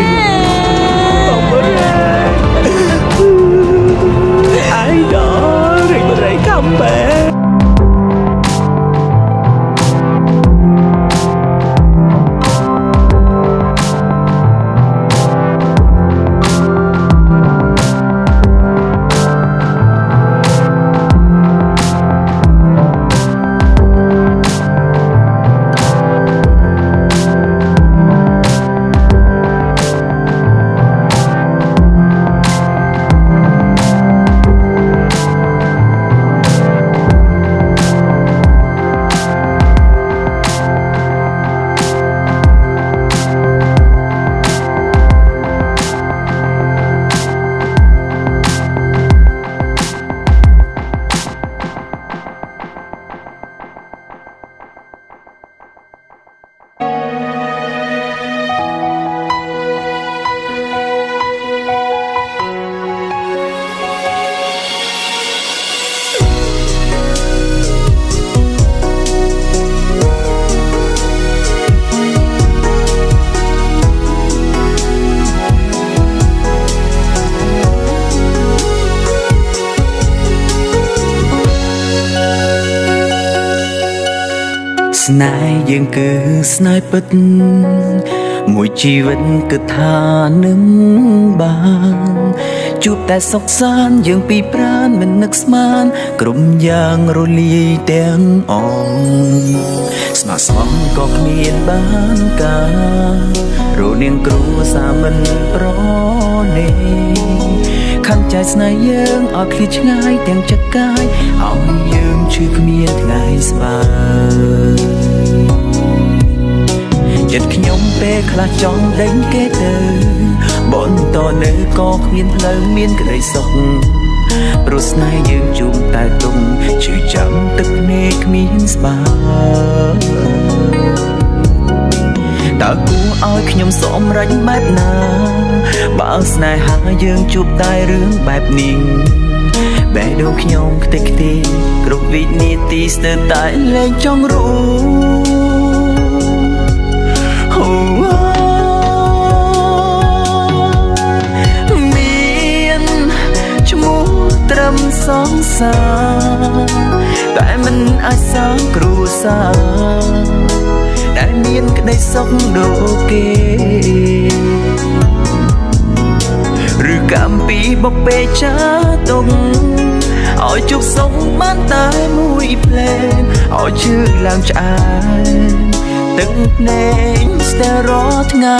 អាយដល់រីករាយកំបែស្នេហ៍យើងគឺស្នេហ៍ពិតមួយជីវិតគឺថានឹងបានជួបតែសុខសាន្តយើងពីប្រាណមិននឹកស្មានក្រុមយ៉ាងរលាយទាំងអងស្មោះស្ម័គ្រក៏គ្មានបានការរនាងគ្រួសារមិនប្រណីខំใจស្នេហ៍យើងឲ្យឃ្លាតឆ្ងាយទាំងចិត្តកាយឲ្យយើងឈឺគ្មានថ្ងៃស្បើចិត្តខ្ញុំពេលខ្លះចង់ដេញគេទៅបន្តនៅក៏គ្មានផ្លូវមានក្តីសុខព្រោះស្នេហ៍យើងជួបតែទុំឈឺចាំទឹកភ្នែកគ្មានស្បើតើគួរឲ្យខ្ញុំសម្រេចបែបណាបើស្នេហាយើងជួបតែរឿងបែបនេះបេះដូងខ្ញុំខ្ទេចខ្ទីគ្រប់វិនាទីស្ទើរតែលែងចង់រួមានឈ្មោះត្រឹមសងសាតែមិនអាចសាងគ្រួសារដែលមានក្តីសុខដូចគេឬកម្មពីបបេចាទុំឲ្យជប់សុំបានតែមួយភ្លេងឲ្យឈឺឡើងឆ្អែតទឹកភ្នែកស្ទើររាល់ថ្ងៃ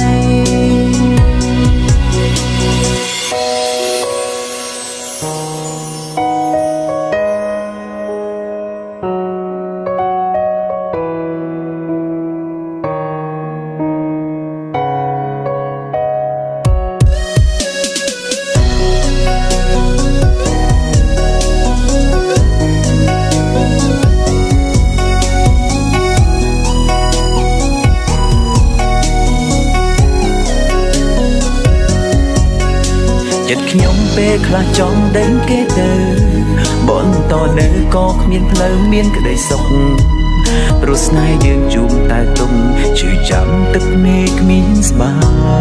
ខ្ញុំពេលខ្លះចង់ដេញគេទៅបន្តនៅក៏គ្មានផ្លូវមានក្តីសុខព្រោះស្នេហ៍យើងជួបតែទុំឈឺចាំទឹកភ្នែកគ្មានស្បើ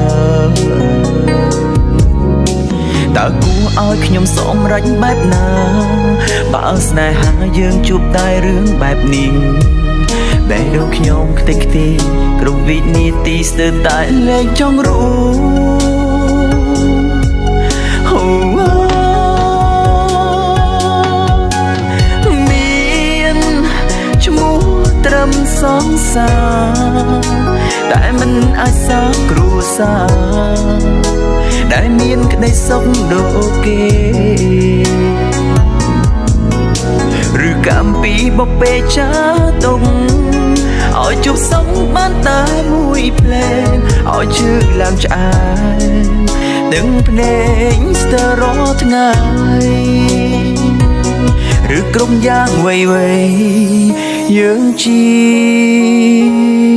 តើគួរឲ្យខ្ញុំសម្រេចបែបណាបើស្នេហាយើងជួបតែរឿងបែបនេះបេះដូងខ្ញុំខ្ទេចខ្ទីគ្រប់វិនាទីស្ទើរតែលែងចង់រួមានឈ្មោះត្រឹមសងសាតែមិនអាចសាងគ្រួសារដែលមានក្តីសុខដូចគេឬកម្មពីបបេចាទុំឲ្យជប់សុំបានតែមួយភ្លេងឲ្យឈឺឡើងឆ្អែតទាំងភ្នែកស្ទើររាល់ថ្ងៃឬក្រុមយ៉ាងវៃយើងជា